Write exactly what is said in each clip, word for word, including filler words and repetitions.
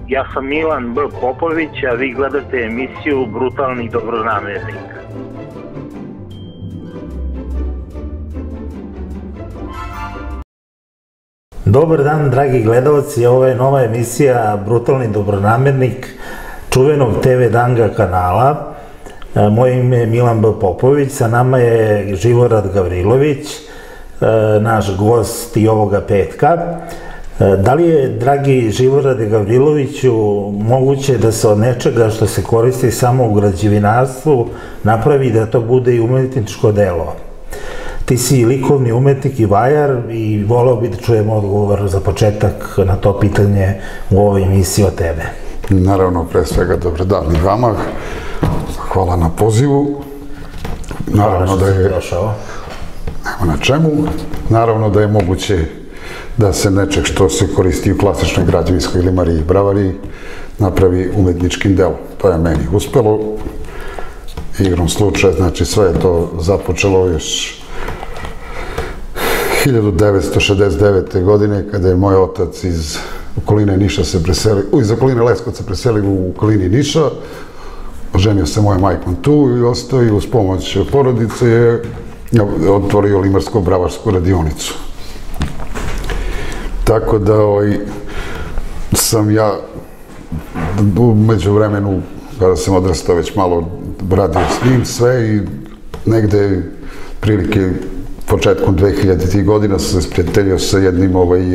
Ja sam Milan B. Popović, a vi gledate emisiju Brutalni dobronamernik. Dobar dan, dragi gledalci, ovo je nova emisija Brutalni dobronamernik čuvenog te ve Danga kanala. Moje ime je Milan B. Popović, sa nama je Živorad Gavrilović, naš gost i ovoga petka. Da li je, dragi Živorade Gavriloviću, moguće da se od nečega što se koristi samo u građevinarstvu napravi da to bude i umetničko delo? Ti si likovni umetnik i vajar i voleo bi da čujemo odgovor za početak na to pitanje u ovoj emisiji od tebe. Naravno, pre svega, dobar dan i vama. Hvala na pozivu. Hvala što si došao. Nema na čemu. Naravno da je moguće da se nečeg što se koristi u klasičnoj građevinskoj limariji i bravariji napravi umetničkim delom. To je meni uspelo. Igrom slučaja, znači sve je to započelo još hiljadu devetsto šezdeset devete. godine, kada je moj otac iz okoline Niša se preselio, iz okoline Leskovca preselio u okolini Niša. Oženio se mojom majkom tu i ostao i uz pomoć porodice je otvorio limarsko-bravarsku radionicu. Tako da sam ja umeđu vremenu, kada sam odrastao, već malo radio s njim sve i negde prilike početkom dve hiljaditih. godina sam se sprijateljio sa jednim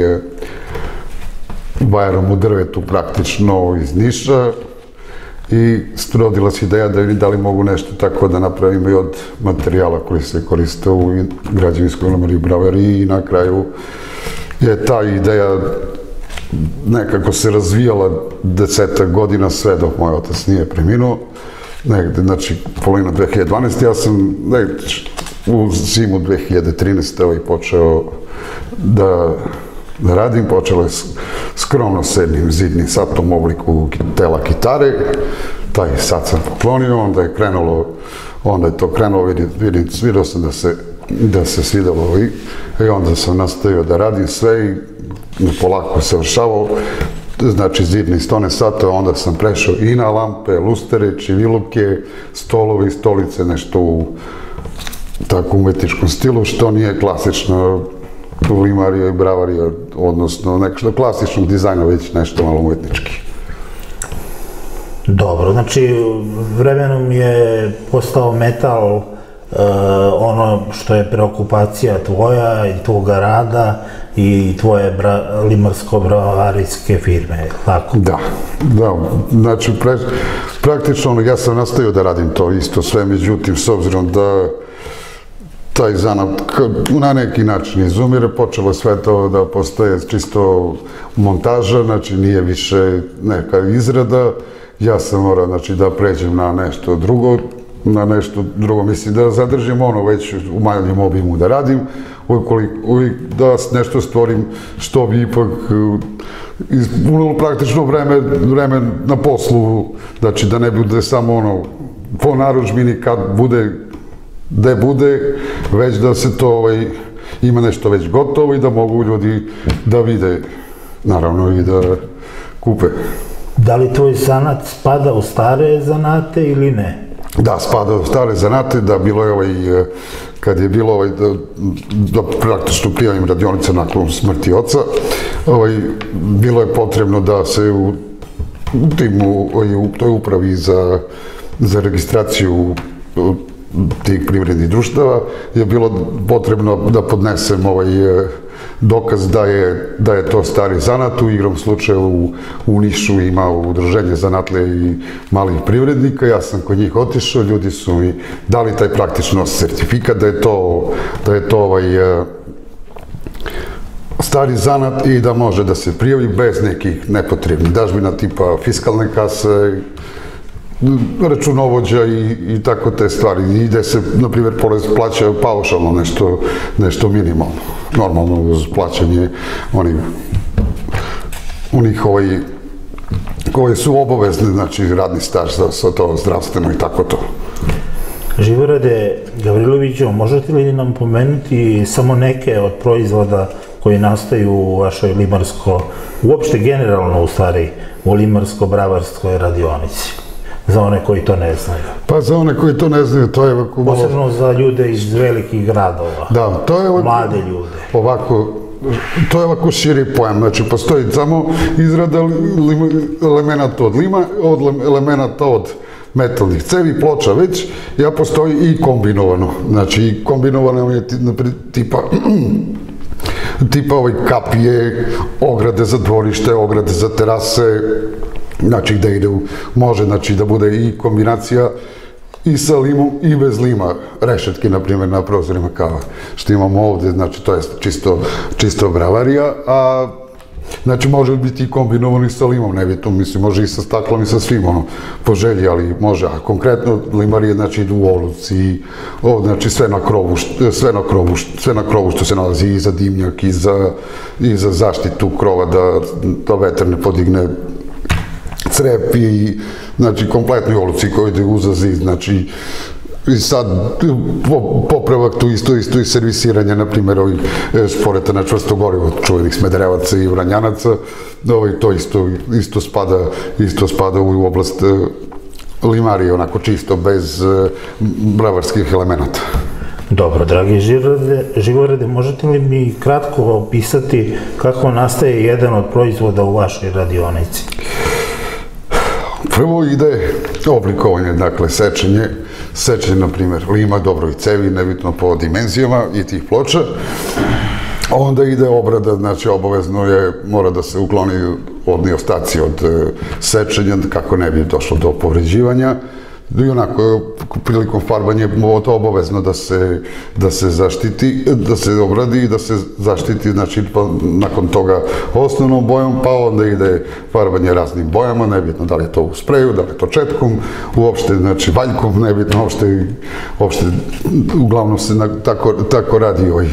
vajarom u drvetu praktično iz Niša i rodila se ideja da vidim da li mogu nešto tako da napravimo i od materijala koji se koriste u građevinskoj limariji i bravariji i na kraju je ta ideja nekako se razvijala desetak godina sve dok moj otac nije preminuo. Negde, znači, polovina dve hiljade dvanaeste. Ja sam u zimu dve hiljade trinaeste. počeo da radim. Počelo je skromno s jednim zidnim satom u obliku tela kitare. Taj sat sam poklonio, onda je krenulo, onda je to krenulo, vidim, vidio sam da se da se svidelo i onda sam nastavio da radim sve i polako savršavao, znači zidni stone sata, onda sam prešao i na lampe, lustere, čivilupke, stolovi, stolice, nešto u tako umetničkom stilu, što nije klasično u limariji i bravariji, odnosno nešto klasičnog dizajna, već nešto malo umetnički. Dobro, znači vremenom je postao metal ono što je preokupacija tvoja i tvoga rada i tvoje limarsko-bravarijske firme, tako? Da, da, znači praktično ja sam nastavio da radim to isto sve, međutim s obzirom da taj zanat na neki način izumire, počelo sve to da postaje čisto montaža, znači nije više neka izrada, ja sam morao da pređem na nešto drugo, na nešto drugo, mislim da zadržim ono već u manjem obimu da radim, da nešto stvorim što bi ipak ispunilo praktično vreme na poslu, znači da ne bude samo ono po narudžbini kad bude, gde bude, već da se to ima nešto već gotovo i da mogu ljudi da vide, naravno i da kupe. Da li tvoj zanat spada u stare zanate ili ne? Da, spada u stare zanate, da bilo je ovaj, kad je bilo ovaj, da praktično prijavim radionice nakon smrti oca, bilo je potrebno da se u timu, u toj upravi za registraciju tih privrednih društava je bilo potrebno da podnesem ovaj dokaz da je to stari zanat. U igrom slučaju u Nišu ima udruženje zanatle i malih privrednika. Ja sam kod njih otišao, ljudi su mi dali taj praktično sertifikat da je to stari zanat i da može da se prijavi bez nekih nepotrebnih dažbina tipa fiskalne kase, računovođa i tako te stvari. I gde se, na primjer, porez plaća paušalno nešto minimalno. Normalno uz plaćanje onih koji su obavezni, znači radni staž za to zdravstveno i tako to. Živorade Gavriloviću, možete li nam pomenuti samo neke od proizvoda koji nastaju u vašoj limarsko, uopšte generalno u stvari, u limarsko-bravarskoj radionici? Za one koji to ne znaju. Pa za one koji to ne znaju, to je ovako... Posebno za ljude iz velikih gradova. Da, to je ovako... Mlade ljude. Ovako, to je ovako širi pojam, znači postoji samo izrada elemenata od lima, od elemenata od metalnih cevi, ploča već, ja postoji i kombinovano, znači kombinovano je tipa tipa ovaj kapije, ograde za dvorište, ograde za terase, znači gde ide, može znači da bude i kombinacija i sa limom i bez lima, rešetke na primjer na prozorima kao što imamo ovde, znači to je čisto, čisto bravarija, a znači može biti i kombinovano i sa limom, nebitno, mislim, može i sa staklom i sa svim, ono, po želji, ali može, a konkretno limarije, znači, idu u oluci, ovdje, znači, sve na krovu, sve na krovu, sve na krovu što se nalazi i za dimnjak, i za, i za zaštitu krova, da, da vetar ne podigne crep i, znači, kompletno i oluci koji ide uzazi, znači, i sad popravak tu isto, isto i servisiranje, na primjer, ovih šporeta na čvrsto gorivo, čuvenih Smederevaca i Vranjanaca, to isto, isto spada, isto spada u oblast limarije, onako čisto, bez bravarskih elemenata. Dobro, dragi Živorade, možete li mi kratko opisati kako nastaje jedan od proizvoda u vašoj radionici? Prvo ide oblikovanje, dakle, sečenje, sečenje, na primjer, lima, dobro i cevi, nebitno po dimenzijama i tih ploča. Onda ide obrada, znači, obavezno je, mora da se ukloni odni ostaci od sečenja, kako ne bi došlo do povređivanja. I onako, prilikom farbanja je to obavezno da se, da se zaštiti, da se obradi i da se zaštiti, znači, nakon toga osnovnom bojom, pa onda ide farbanje raznim bojama, nebitno da li je to u spreju, da li je to četkom, uopšte, znači, valjkom, nebitno, uopšte, uopšte, uglavnom se tako, tako radi ovaj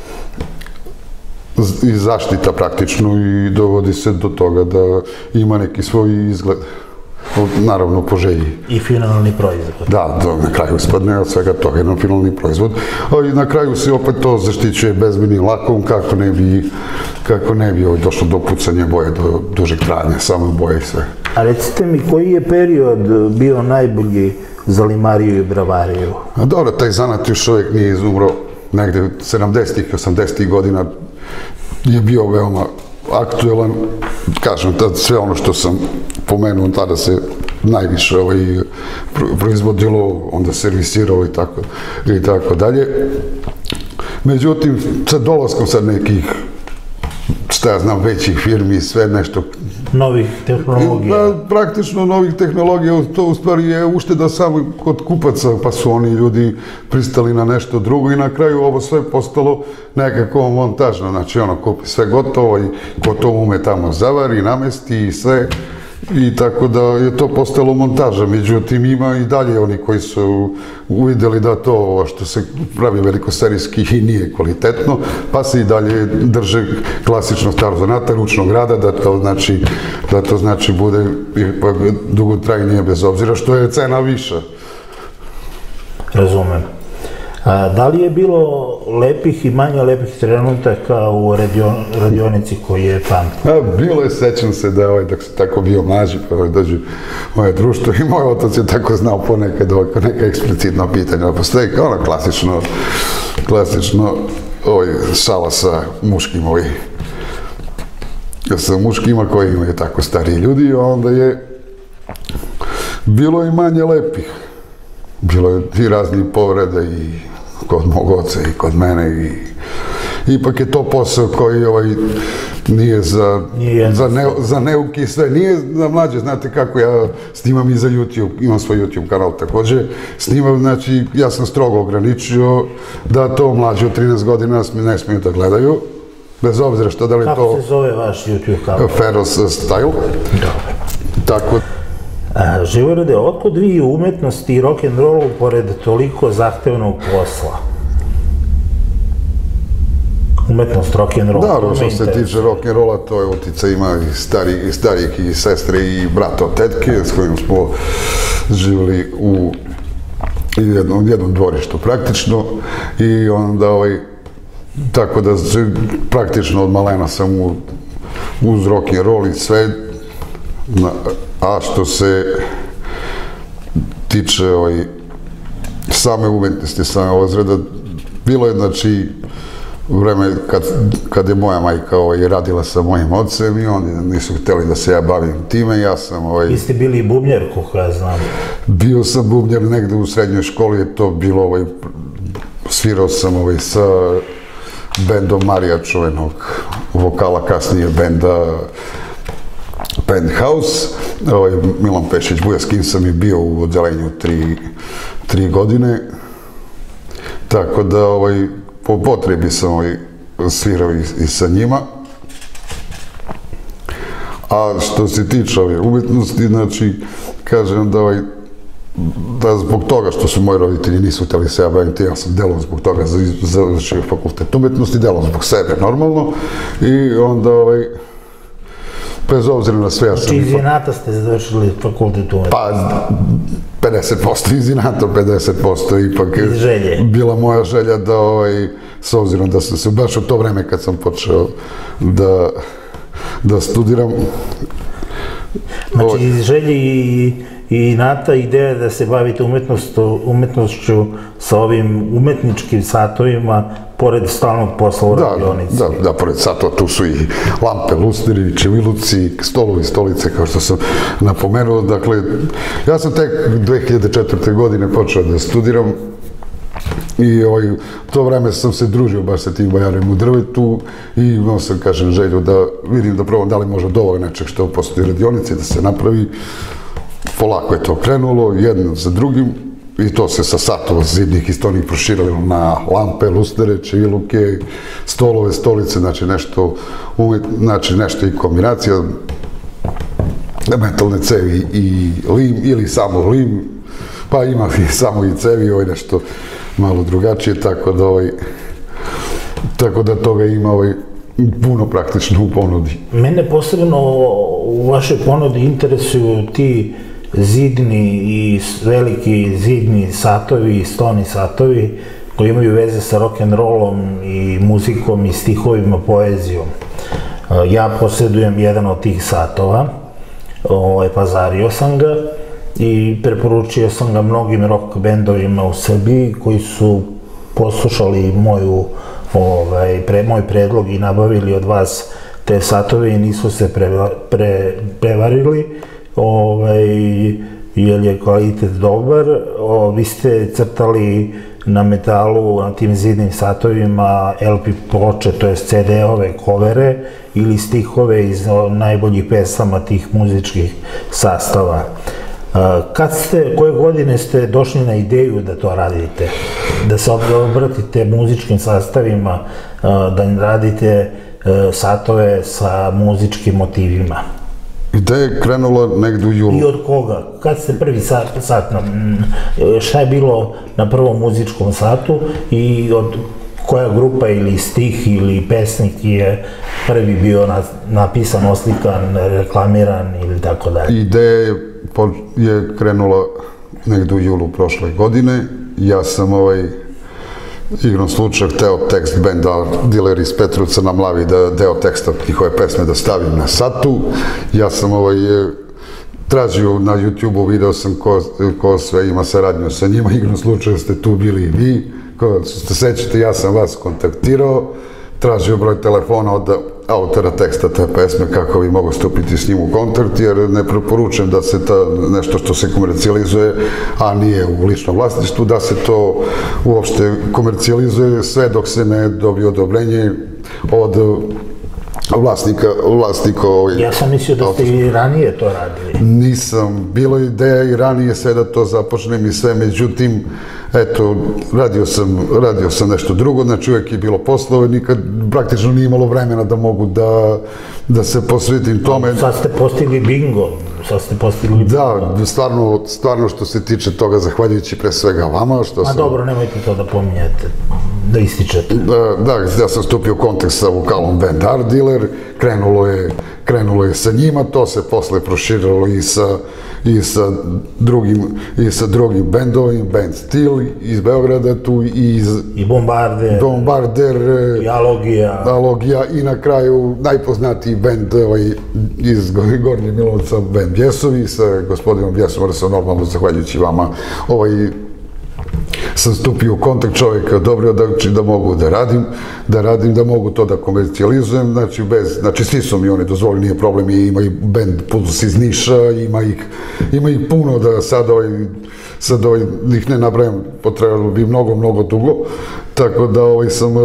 i zaštita praktično i dovodi se do toga da ima neki svoj izgled. Naravno, po želji. I finalni proizvod. Da, na kraju spadne od svega toga jedan finalni proizvod. A i na kraju se opet to zaštićuje bezbednim lakom, kako ne bi, kako ne bi došlo do pucanja boje, do dužeg trajanja, samo boje i sve. A recite mi, koji je period bio najbolji za limariju i bravariju? A dobro, taj zanat još uvijek nije izumro, negde sedamdesetih i osamdesetih godina je bio veoma aktuelan, kažem, tad sve ono što sam pomenuo, tada se najviše proizvodilo, onda servisiralo i tako i tako dalje. Međutim, sa dolaskom sad nekih, šta ja znam, većih firmi, sve nešto... Novih tehnologija. Praktično novih tehnologija, to u stvari je ušteda samo kod kupaca, pa su oni ljudi pristali na nešto drugo i na kraju ovo sve postalo nekako montažno, znači ono, kupi sve gotovo i ko to ume tamo zavari, namesti i sve. I tako da je to postalo montaža, međutim ima i dalje oni koji su uvidjeli da to što se pravi velikoserijski i nije kvalitetno, pa se i dalje drže klasično staro zanata, ručnog rada, da to znači, da to znači bude dugotrajnije bez obzira što je cena viša. Razumem. Da li je bilo lepih i manje lepih trenutaka u radionici koji je pamtio? Bilo je, sećam se da je, dok se tako bio mlađi, pa dođu moje društvo i moj otac je tako znao ponekad ovako neka eksplicitna pitanja. Postoji kao ono klasično, klasično šala sa muškim ovih, sa muškima koji imaju tako stariji ljudi, onda je bilo i manje lepih. Bilo je i razni povrede i kod mog oca i kod mene i ipak je to posao koji nije za neuki i sve, nije za mlađe, znate kako ja snimam i za YouTube, imam svoj YouTube kanal takođe, snimam, znači ja sam strogo ograničio da to mlađe od trinaest godina ne smiju da gledaju, bez obzira što da li to... Kako se zove vaš YouTube kanal? Feroz Style. Dobro. Tako... Živorade, otkud vi u umetnosti i rock'n'rollu pored toliko zahtevnog posla? Umetnost rock'n'roll. Da, što se tiče rock'n'rolla, to je utica ima i starijih i sestre i brata od tetke s kojim smo živjeli u jednom dvorištu praktično i onda ovaj tako da praktično od malena sam u, uz rock and roll i sve, na, a što se tiče ovaj, same umetnosti, same ozreda, bilo je, znači, vreme kad, kad je moja majka ovaj, radila sa mojim ocem i oni nisu htjeli da se ja bavim time, ja sam... Ovaj, Vi ste bili i bubnjar, koliko ja znam. Bio sam bubnjar negde u srednjoj školi, je to bilo, ovaj, svirao sam ovaj, sa bendom Marija čuvenog vokala, kasnije benda Penthouse, ovaj, Milan Pešić-Buja, s kim sam i bio u odelenju tri, tri godine, tako da ovaj, po potrebi sam ovaj, svirao i, i sa njima. A što se tiče ove umetnosti, znači, kažem da, ovaj, da zbog toga što su moji roditelji nisu htjeli se ja baviti, ja sam delom zbog toga završio fakultet umetnosti, delom zbog sebe, normalno, i onda, ovaj, bez obzira na sve, ja sam... Znači, iz inata ste završili fakultet umetnosti? Pa, pedeset posto iz inata, pedeset posto ipak je bila moja želja da, ovaj, s obzirom da sam se baš u to vreme kad sam počeo da, da studiram... Znači, iz želje i, i inata ideja da se bavite umetnošću sa ovim umetničkim satovima, pored stalnog posla u radionici. Da, da, pored satova, tu su i lampe, lusteri, čeviluci, stolovi, stolice, kao što sam napomenuo. Dakle, ja sam tek dve hiljade četvrte. godine počeo da studiram i ovaj, to vreme sam se družio baš sa tim bajarima u drvetu i imao sam, kažem, želju da vidim da probam da li može dovoljno nečeg što postoji radionici da se napravi. Polako je to krenulo, jedno za drugim, i to se sa satova zidnih i stolnih proširilo na lampe, lustere, čeviluke, stolove, stolice, znači nešto, znači nešto i kombinacija, metalne cevi i lim, ili samo lim, pa ima i samo i cevi, ovo je nešto malo drugačije, tako da ovaj, tako da toga ima ovaj puno praktično u ponudi. Mene posebno u vašoj ponudi interesuju ti zidni i veliki zidni satovi i stoni satovi koji imaju veze sa rock'n'rollom i muzikom i stihovima, poezijom. Ja posjedujem jedan od tih satova, pazario sam ga i preporučio sam ga mnogim rock bendovima u Srbiji koji su poslušali moju, ovaj, pre, moj predlog i nabavili od vas te satove i nisu se pre, pre, prevarili, ovaj, jer je kvalitet dobar. O, vi ste crtali na metalu, na tim zidnim satovima, el pe ploče, to je ce de-ove kovere ili stihove iz najboljih pesama tih muzičkih sastava. Kad ste, koje godine ste došli na ideju da to radite? Da se obratite muzičkim sastavima, da radite satove sa muzičkim motivima? Ideja je krenula negdje u julu. I od koga? Kad ste prvi sat, sat na, šta je bilo na prvom muzičkom satu i od koja grupa ili stih ili pesnik je prvi bio napisan, oslikan, reklamiran ili tako dalje? Ideja je krenula negdje u julu prošle godine. Ja sam ovaj igrom slučaja hteo tekst benda Diler iz Petrovca na Mlavi, da deo teksta njihove pesme da stavim na satu. Ja sam ovaj, tražio na YouTube-u, video sam ko, ko sve ima saradnju sa njima, igrom slučaja ste tu bili i vi, ko se sećate, ja sam vas kontaktirao, tražio broj telefona od autora teksta te pesme kako bi mogo stupiti s njim u kontakt, jer ne preporučujem da se ta, nešto što se komercijalizuje, a nije u ličnom vlasništvu, da se to uopšte komercijalizuje sve dok se ne dobije odobrenje od vlasnika, vlasnika ovih... Ja sam mislio da ste i ranije to radili. Nisam. Bilo je ideja i ranije sve da to započnem i sve, međutim, eto, radio sam, radio sam nešto drugo, znači uvijek je bilo poslove, nikad praktično nije imalo vremena da mogu da, da se posvetim tome. Sad ste postigli bingo, sad ste postigli bingo. Da, stvarno, stvarno što se tiče toga, zahvaljujući pre svega vama, što Ma sam... dobro, nemojte to da pominjate. da ističete? Da, ja sam stupio u kontakt sa vokalom band Art Dealer, krenulo je, krenulo je sa njima, to se posle proširilo i sa, i sa drugim, i sa drugim bendovima, Band Steel iz Beograda tu, i iz... I Bombarder. Bombarder. I Alogija. Alogija i na kraju najpoznatiji bend ovaj, iz Gornje Milovca, band Bjesovi, sa gospodinom Bjesom, da sam normalno, zahvaljujući vama, ovaj, sam stupio u kontakt čovjeka dobro da, da mogu da radim, da radim, da mogu to da komercijalizujem, znači bez, znači svi su mi oni dozvolili, nije problem, i ima i band Puls iz Niša, ima ih, ima ih puno da sad ovaj, sad ovaj, ih ne nabrajam, potrebalo bi mnogo, mnogo dugo, tako da ovaj sam,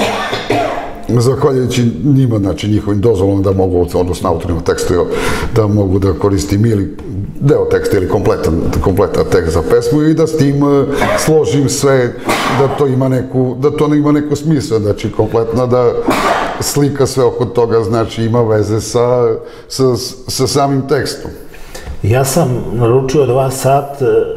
zahvaljujući njima, znači njihovim dozvolom da mogu, odnosno autorima tekstu, da mogu da koristim ili deo teksta ili kompletan, kompletan tekst za pesmu i da s tim složim sve, da to ima neku, da to ima neku smisla, znači kompletna da slika sve oko toga, znači ima veze sa, sa, sa samim tekstom. Ja sam naručio od vas sat,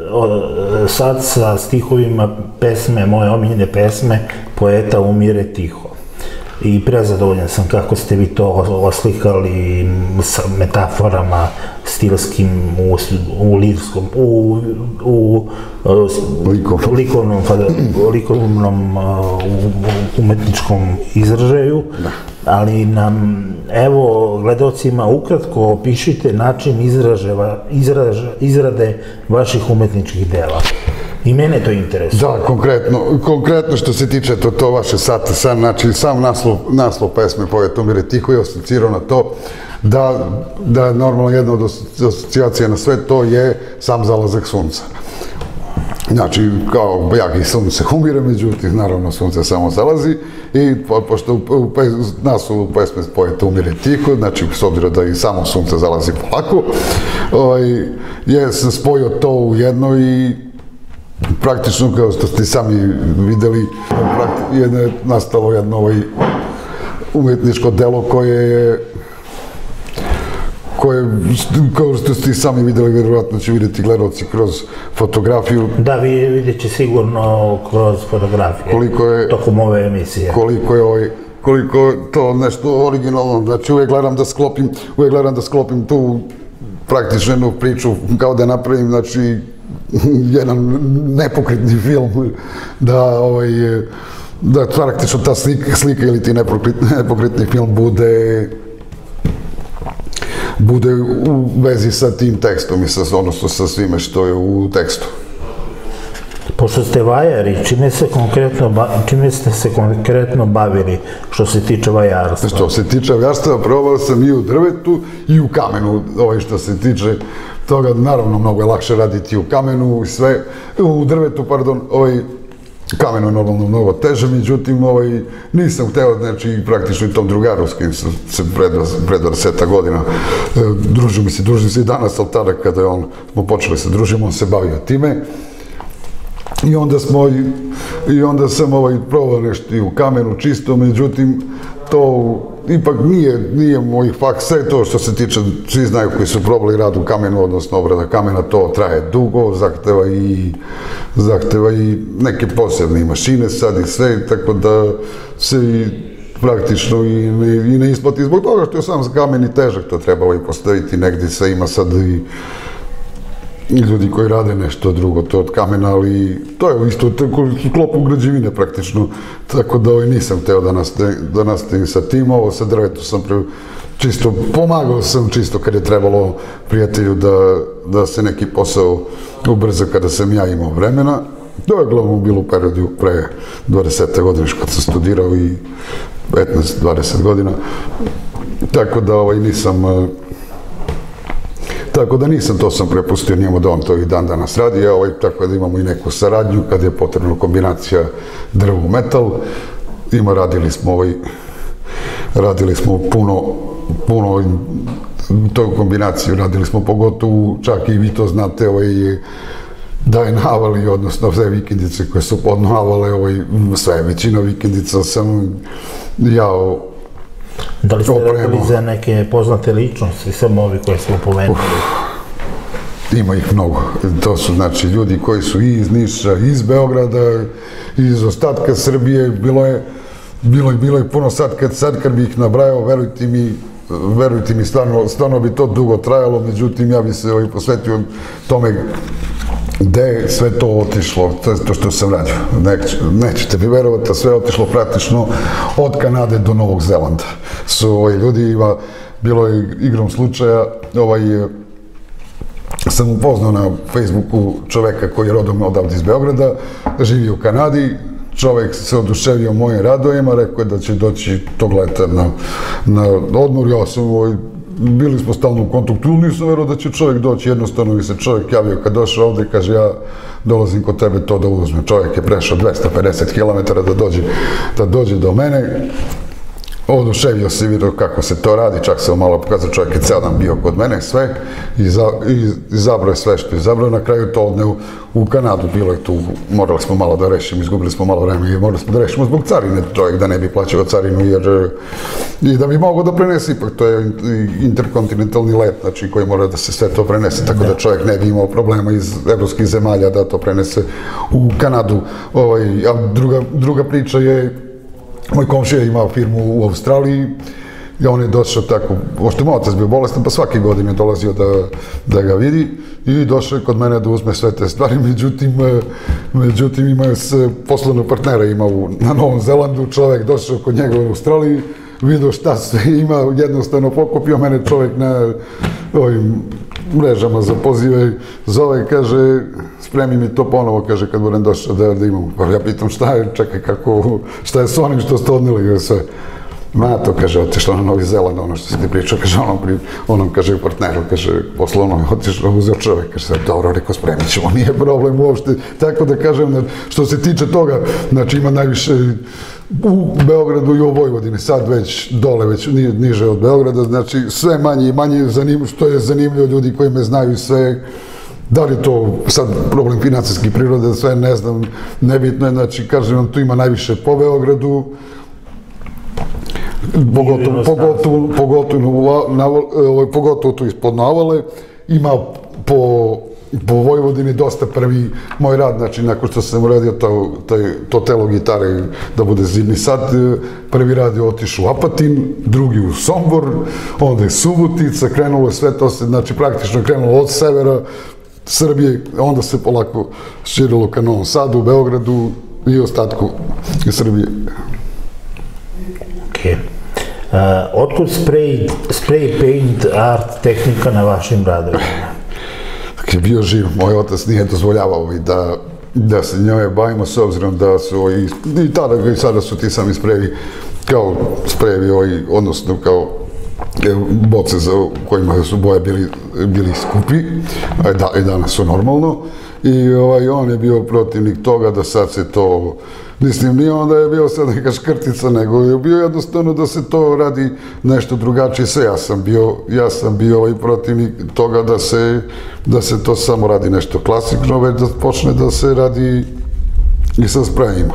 sat sa stihovima pesme, moje omiljene pesme, Poeta umire tiho. I prezadovoljan sam kako ste vi to oslikali sa metaforama stilskim, u, u lirskom, u, u likovnom, likovnom umetničkom izražaju, ali nam, evo, gledalcima ukratko opišite način izraževa, izraž, izrade vaših umetničkih dela. I mene to interesuje. Da, konkretno, konkretno što se tiče to, to vaše sata, sam, znači sam naslov, naslov pesme Poeta umire tiho je asocirao na to da, da normalno jedna od asocijacija na sve to je sam zalazak sunca. Znači, kao jak i sunce umire, međutim, naravno, sunce samo zalazi i po, pošto u, u, naslovu pesme Poeta umire tiho, znači, s obzirom da i samo sunce zalazi polako, ovaj, je sam spojio to u jedno i praktično, kao što ste sami videli, je nastalo jedno ovaj umetničko delo koje je, koje, kao što ste sami videli, vjerovatno će vidjeti gledalci kroz fotografiju. Da, vi vidjet će sigurno kroz fotografije, koliko je, tokom ove emisije. Koliko je ovaj, koliko to nešto originalno, znači uvijek gledam da sklopim, uvijek gledam da sklopim tu praktično jednu priču, kao da napravim, znači, jedan nepokretni film, da, ovaj, da praktično ta slika, slika ili ti nepokretni, nepokretni film bude bude u vezi sa tim tekstom i sa, odnosno sa svime što je u tekstu. Pošto ste vajari, čime, se konkretno, čime ste se konkretno bavili što se tiče vajarstva? Što se tiče vajarstva, probao sam i u drvetu i u kamenu, ovaj, što se tiče toga, naravno, mnogo je lakše raditi u kamenu i sve, u drvetu, pardon, ovaj, kamenu je normalno mnogo teže, međutim, ovaj, nisam hteo, znači, praktično i tom drugaru s kojim sam se pred dvadeset godina e, družio mi se, družim se i danas, ali tada kada je on, smo počeli se družimo, on se bavio time. I onda smo, i onda sam ovaj, probao nešto i u kamenu čisto, međutim, to ipak nije, nije moj fakt, sve to što se tiče, svi znaju koji su probali rad u kamenu, odnosno obrada kamena, to traje dugo, zahteva i, zahteva i neke posebne mašine sad i sve, tako da se i praktično i ne, i ne isplati zbog toga što je sam kamen i težak, to treba ovaj postaviti negdje, sve ima sad i i ljudi koji rade nešto drugo, to od kamena, ali to je isto u sklopu građevine praktično, tako da ovaj nisam hteo da, naste, da nastavim sa tim, ovo sa drvetu sam pre, čisto, pomagao sam čisto kad je trebalo prijatelju da, da se neki posao ubrza kada sam ja imao vremena. To je glavno bilo u periodu pre dvadeset godina kad sam studirao i petnaest dvadeset godina, tako da ovaj nisam Tako da nisam, to sam prepustio njemu da on to i dan danas radi, a ovaj, tako da imamo i neku saradnju kad je potrebna kombinacija drvo-metal. Ima, radili smo ovaj, radili smo puno, puno toj kombinaciju, radili smo pogotovo, čak i vi to znate, ovaj, da je navali, odnosno sve vikendice koje su podnavale, ovaj, sve, većina vikendica sam ja Da li ste radili za neke poznate ličnosti, samo ovi koje smo pomenuli? ima ih mnogo. To su znači ljudi koji su i iz Niša, i iz Beograda, i iz ostatka Srbije. Bilo je, bilo je, bilo je puno sad kad, sad kad bi ih nabrajao, verujte mi, verujte mi, stvarno, stvarno bi to dugo trajalo, međutim ja bi se ovaj posvetio tome gde je sve to otišlo, to što sam radio. Neć, nećete mi verovati, a sve je otišlo praktično od Kanade do Novog Zelanda. Su ovaj, ljudi, ima, bilo je igrom slučaja, ovaj, sam upoznao na Facebooku čoveka koji je rodom odavde iz Beograda, živi u Kanadi, čovek se oduševio mojim radovima, rekao je da će doći tog leta na, na odmor, ja sam ovaj, bili smo stalno u kontaktu, nisam verao da će čovjek doći, jednostavno mi se čovjek javio kad došao ovde i kaže ja dolazim kod tebe to da uzmem. Čovjek je prešao dvesta pedeset kilometara da dođe, da dođe do mene, oduševio se i vidio kako se to radi, čak se malo pokazao, čovjek je ceo dan bio kod mene, sve, i, za, i izabrao je sve što je izabrao, na kraju to odneo u Kanadu, bilo je tu, morali smo malo da rešimo, izgubili smo malo vremena i morali smo da rešimo zbog carine, čovjek da ne bi plaćao carinu, jer i da bi mogao da prenese, ipak to je interkontinentalni let, znači koji mora da se sve to prenese, tako da čovjek ne bi imao problema iz evropskih zemalja da to prenese u Kanadu. Ovaj, a druga, druga priča je, moj komšija je imao firmu u Australiji i on je došao tako, pošto moj otac bio bolestan, pa svake godine je dolazio da, da ga vidi i došao je kod mene da uzme sve te stvari, međutim, međutim imao se poslovnog partnera ima u, na Novom Zelandu, čovjek došao kod njega u Australiji, vidio šta sve ima, jednostavno pokupio mene čovjek na ovim mrežama za pozive, zove, kaže, spremi mi to ponovo, kaže, kad budem došao da, da imam. Pa ja pitam šta je, čekaj, kako, šta je s onim što ste odnili, sve. Ma, to, kaže, otišla na Novi Zeland, ono što se ti pričao, kaže, onom, onom, kaže, partneru, kaže, poslovno je otišla, uzeo čovjek, kaže, dobro, rekao, spremit ćemo, nije problem uopšte, tako da kažem, što se tiče toga, znači, ima najviše u Beogradu i u Vojvodini, sad već dole, već niže od Beograda, znači, sve manje i manje zanimljivo, što je zanimljivo ljudi koji me znaju sve. Da li to sad problem financijski prirode, sve ne znam, nebitno je, znači, kažem vam, tu ima najviše po Beogradu, pogotovo, pogotovo, pogotovo, na, pogotovo tu ispod Navale, ima po, po Vojvodini dosta prvi moj rad, znači, nakon što sam uradio to, to telo gitare da bude zidni sad, prvi rad je otišao u Apatin, drugi u Sombor, onda je Subotica, krenulo je sve to se, znači, praktično krenulo od severa Srbije, onda se polako širilo ka Novom Sadu, u Beogradu i ostatku Srbije. Okej. Otkud spray, spray paint art tehnika na vašim radovima? Dok je bio živ, moj otac nije dozvoljavao i da, da se njome bavimo, s obzirom da su i, i tada i sada su ti sami sprejevi kao sprejevi, odnosno kao boce za kojima su boje bili, bili skupi, a da, i danas su normalno. I ovaj, on je bio protivnik toga da sad se to, mislim, nije onda je bio sad neka škrtica, nego je bio jednostavno da se to radi nešto drugačije. Sve, ja sam bio, ja sam bio ovaj protivnik toga da se, da se to samo radi nešto klasično, već da počne da se radi i sa sprejima.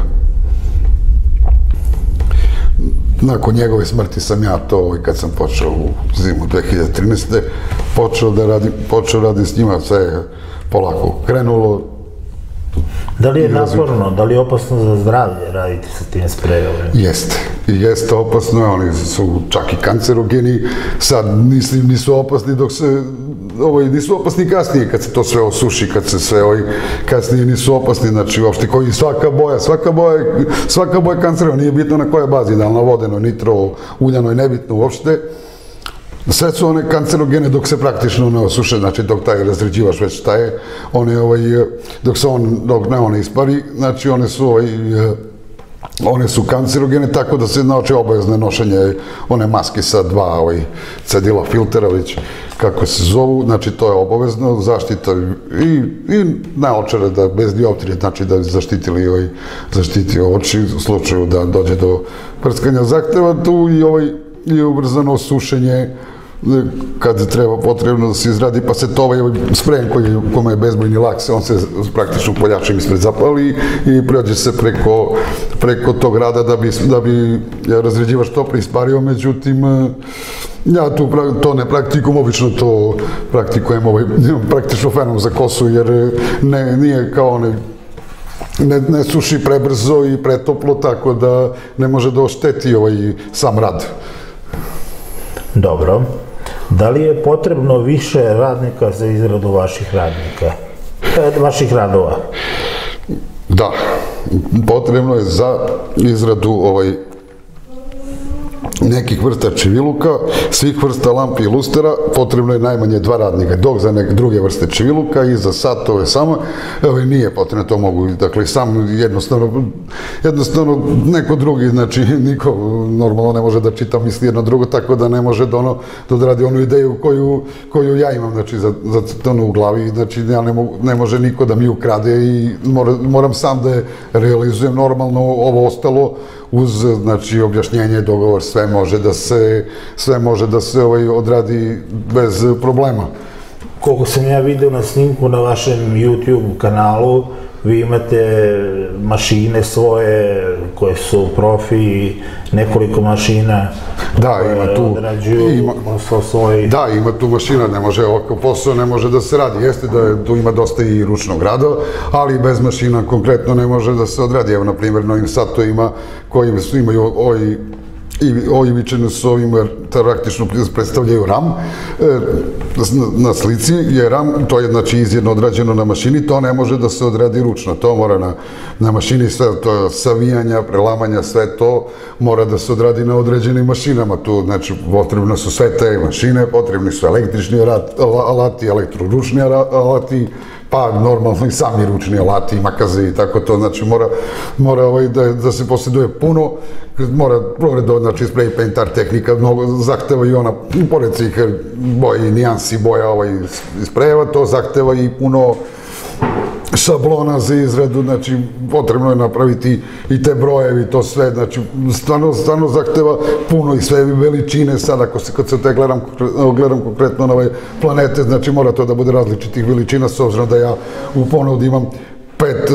Nakon njegove smrti sam ja to, kad sam počeo u zimu dve hiljade trinaeste. počeo da radim, počeo radim s njima, sve polako krenulo. Da li je naporno, da li je opasno za zdravlje raditi sa tim sprejovima? Jeste, i jeste opasno, oni su čak i kancerogeni, sad mislim nisu opasni dok se, ovaj, nisu opasni kasnije kad se to sve osuši, kad se sve, ovaj, kasnije nisu opasni, znači uopšte koji svaka boja, svaka boja, svaka boja kancerogena, nije bitno na kojoj bazi, da li na vodenoj, nitro, uljanoj, nebitno uopšte. Sve su one kancerogene dok se praktično ne osuše, znači dok taj razređivač već staje, one, ovaj, dok se on, dok ne one ispari, znači one su, ovaj, one su kancerogene, tako da se znači obavezno nošenje one maske sa dva, ovaj, cedila filtera, već kako se zovu, znači to je obavezno, zaštita i, i naočare da bez dioptrije, znači da zaštitili, ovaj, zaštiti oči u slučaju da dođe do prskanja zahteva tu i ovaj, i ubrzano sušenje, kad treba potrebno da se izradi, pa se to ovaj sprejem koji kome je bezbojni laks, on se praktično poljačem ispred zapali i prođe se preko, preko tog rada da bi, da bi razređivač to preispario, međutim, ja tu to ne praktikujem, obično to praktikujem ovaj, praktično fenom za kosu, jer ne, nije kao onaj Ne, ne suši prebrzo i pretoplo, tako da ne može da ošteti ovaj sam rad. Dobro. Da li je potrebno više radnika za izradu vaših radnika, vaših radova? Da, potrebno je za izradu ovaj nekih vrsta čiviluka, svih vrsta lampi i lustera, potrebno je najmanje dva radnika, dok za neke druge vrste čiviluka i za satove samo, evo i nije potrebno, to mogu, dakle, sam jednostavno, jednostavno neko drugi, znači, niko normalno ne može da čita misli jedno drugo, tako da ne može da ono, da odradi onu ideju koju, koju ja imam, znači, za, za ono u glavi, znači, ja ne, mogu, ne može niko da mi ukrade i mora, moram sam da je realizujem normalno, ovo ostalo, uz, znači, objašnjenje, dogovor, sve može da se, sve može da se ovaj, odradi bez problema. Koliko sam ja vidio na snimku na vašem YouTube kanalu, vi imate mašine svoje koje su profi, nekoliko mašina da, ima tu, odrađuju ima, posao svoj. Da, ima tu mašina, ne može, ovako posao ne može da se radi. Jeste da je, tu ima dosta i ručnog rada, ali bez mašina konkretno ne može da se odradi. Evo, na primjer, na ovim satovima koji su, imaju ovi i ojivičene su ovim, praktično predstavljaju ram na slici, je ram, to je znači izjedno odrađeno na mašini, to ne može da se odradi ručno, to mora na, na mašini, sve to savijanja, prelamanja, sve to mora da se odradi na određenim mašinama, tu znači potrebno su sve te mašine, potrebni su električni alati, elektroručni alati, pa normalno i sami ručni alati, makaze i tako to, znači mora, mora ovaj, da, da se posjeduje puno, mora, pored, znači spray painter tehnika, mnogo zahteva i ona, pored svih boja i nijansi boja ovaj, sprejeva, to zahteva i puno šablona za izradu, znači potrebno je napraviti i te brojevi, to sve, znači stvarno, stvarno zahteva puno i sve veličine sad, ako se, kad se te gledam, gledam konkretno na ove planete, znači mora to da bude različitih veličina, s obzirom da ja u ponudi imam pet,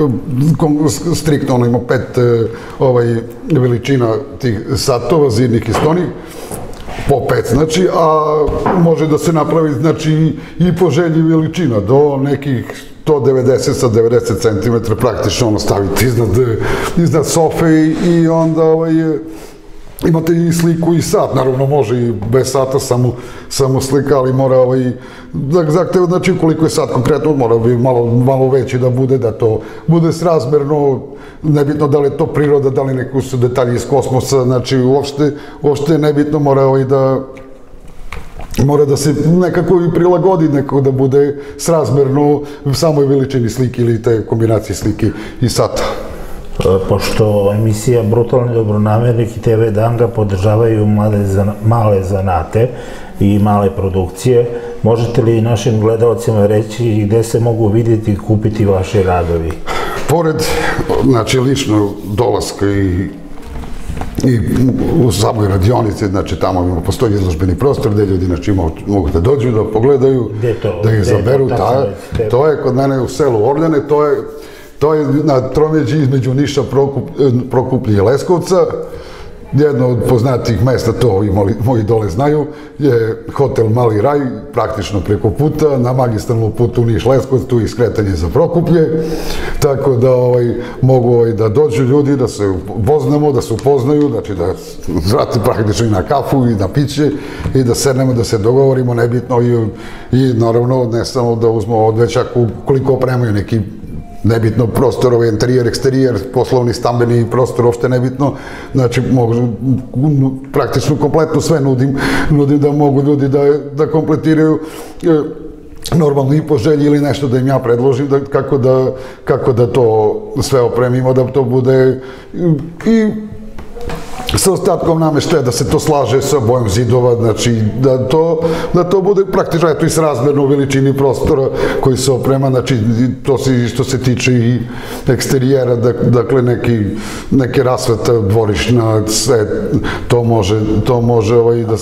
striktno ono ima pet ovaj, veličina tih satova, zidnih i stonih, po pet, znači, a može da se napravi, znači, i po želji veličina, do nekih sto devedeset sa devedeset centimetara praktično ono staviti iznad, iznad sofe i, i onda ovaj, imate i sliku i sat, naravno može i bez sata, samo, samo slika, ali mora ovaj, da zahteva, znači ukoliko je sat konkretno, mora bi malo, malo veći da bude, da to bude srazmerno, nebitno da li je to priroda, da li neki su detalji iz kosmosa, znači uopšte, uopšte nebitno mora ovaj da mora da se nekako i prilagodi, nekako da bude srazmerno samoj veličini slike ili te kombinacije slike i sata. Pošto emisija Brutalni dobronamernik i te ve Danga podržavaju male zanate i male produkcije, možete li našim gledalcima reći gde se mogu vidjeti i kupiti vaši radovi? Pored, znači, lično dolaska i i u samoj radionici, znači tamo postoji izložbeni prostor gde ljudi znači mogu da dođu, da pogledaju, da ih izaberu, to je kod mene u selu Orljane, to je to je na tromeđi između Niša, Prokuplje i Leskovca, jedno od poznatih mesta, to ovi moji dole znaju, je hotel Mali Raj, praktično preko puta, na magistralnom putu Niš-Leskovac, tu je skretanje za Prokuplje, tako da ovaj, mogu ovaj, da dođu ljudi, da se upoznamo, da se upoznaju, znači da vrati praktično i na kafu i na piće i da sednemo, da se dogovorimo, nebitno i, i naravno ne samo da uzmemo odvećak koliko opremaju neki nebitno prostor, ovaj interijer, eksterijer, poslovni, stambeni prostor, uopšte nebitno, znači mogu, praktično kompletno sve nudim, nudim da mogu ljudi da, da kompletiraju normalno i po želji ili nešto da im ja predložim, da, kako, da, kako da to sve opremimo, da to bude i sa ostatkom nameštaja, da se to slaže sa bojom zidova, znači da to, da to bude praktično, eto i srazmerno u veličini prostora koji se oprema, znači to se, što se tiče i eksterijera, dakle neki, neke rasveta dvorišna, sve to može, to može ovaj, da se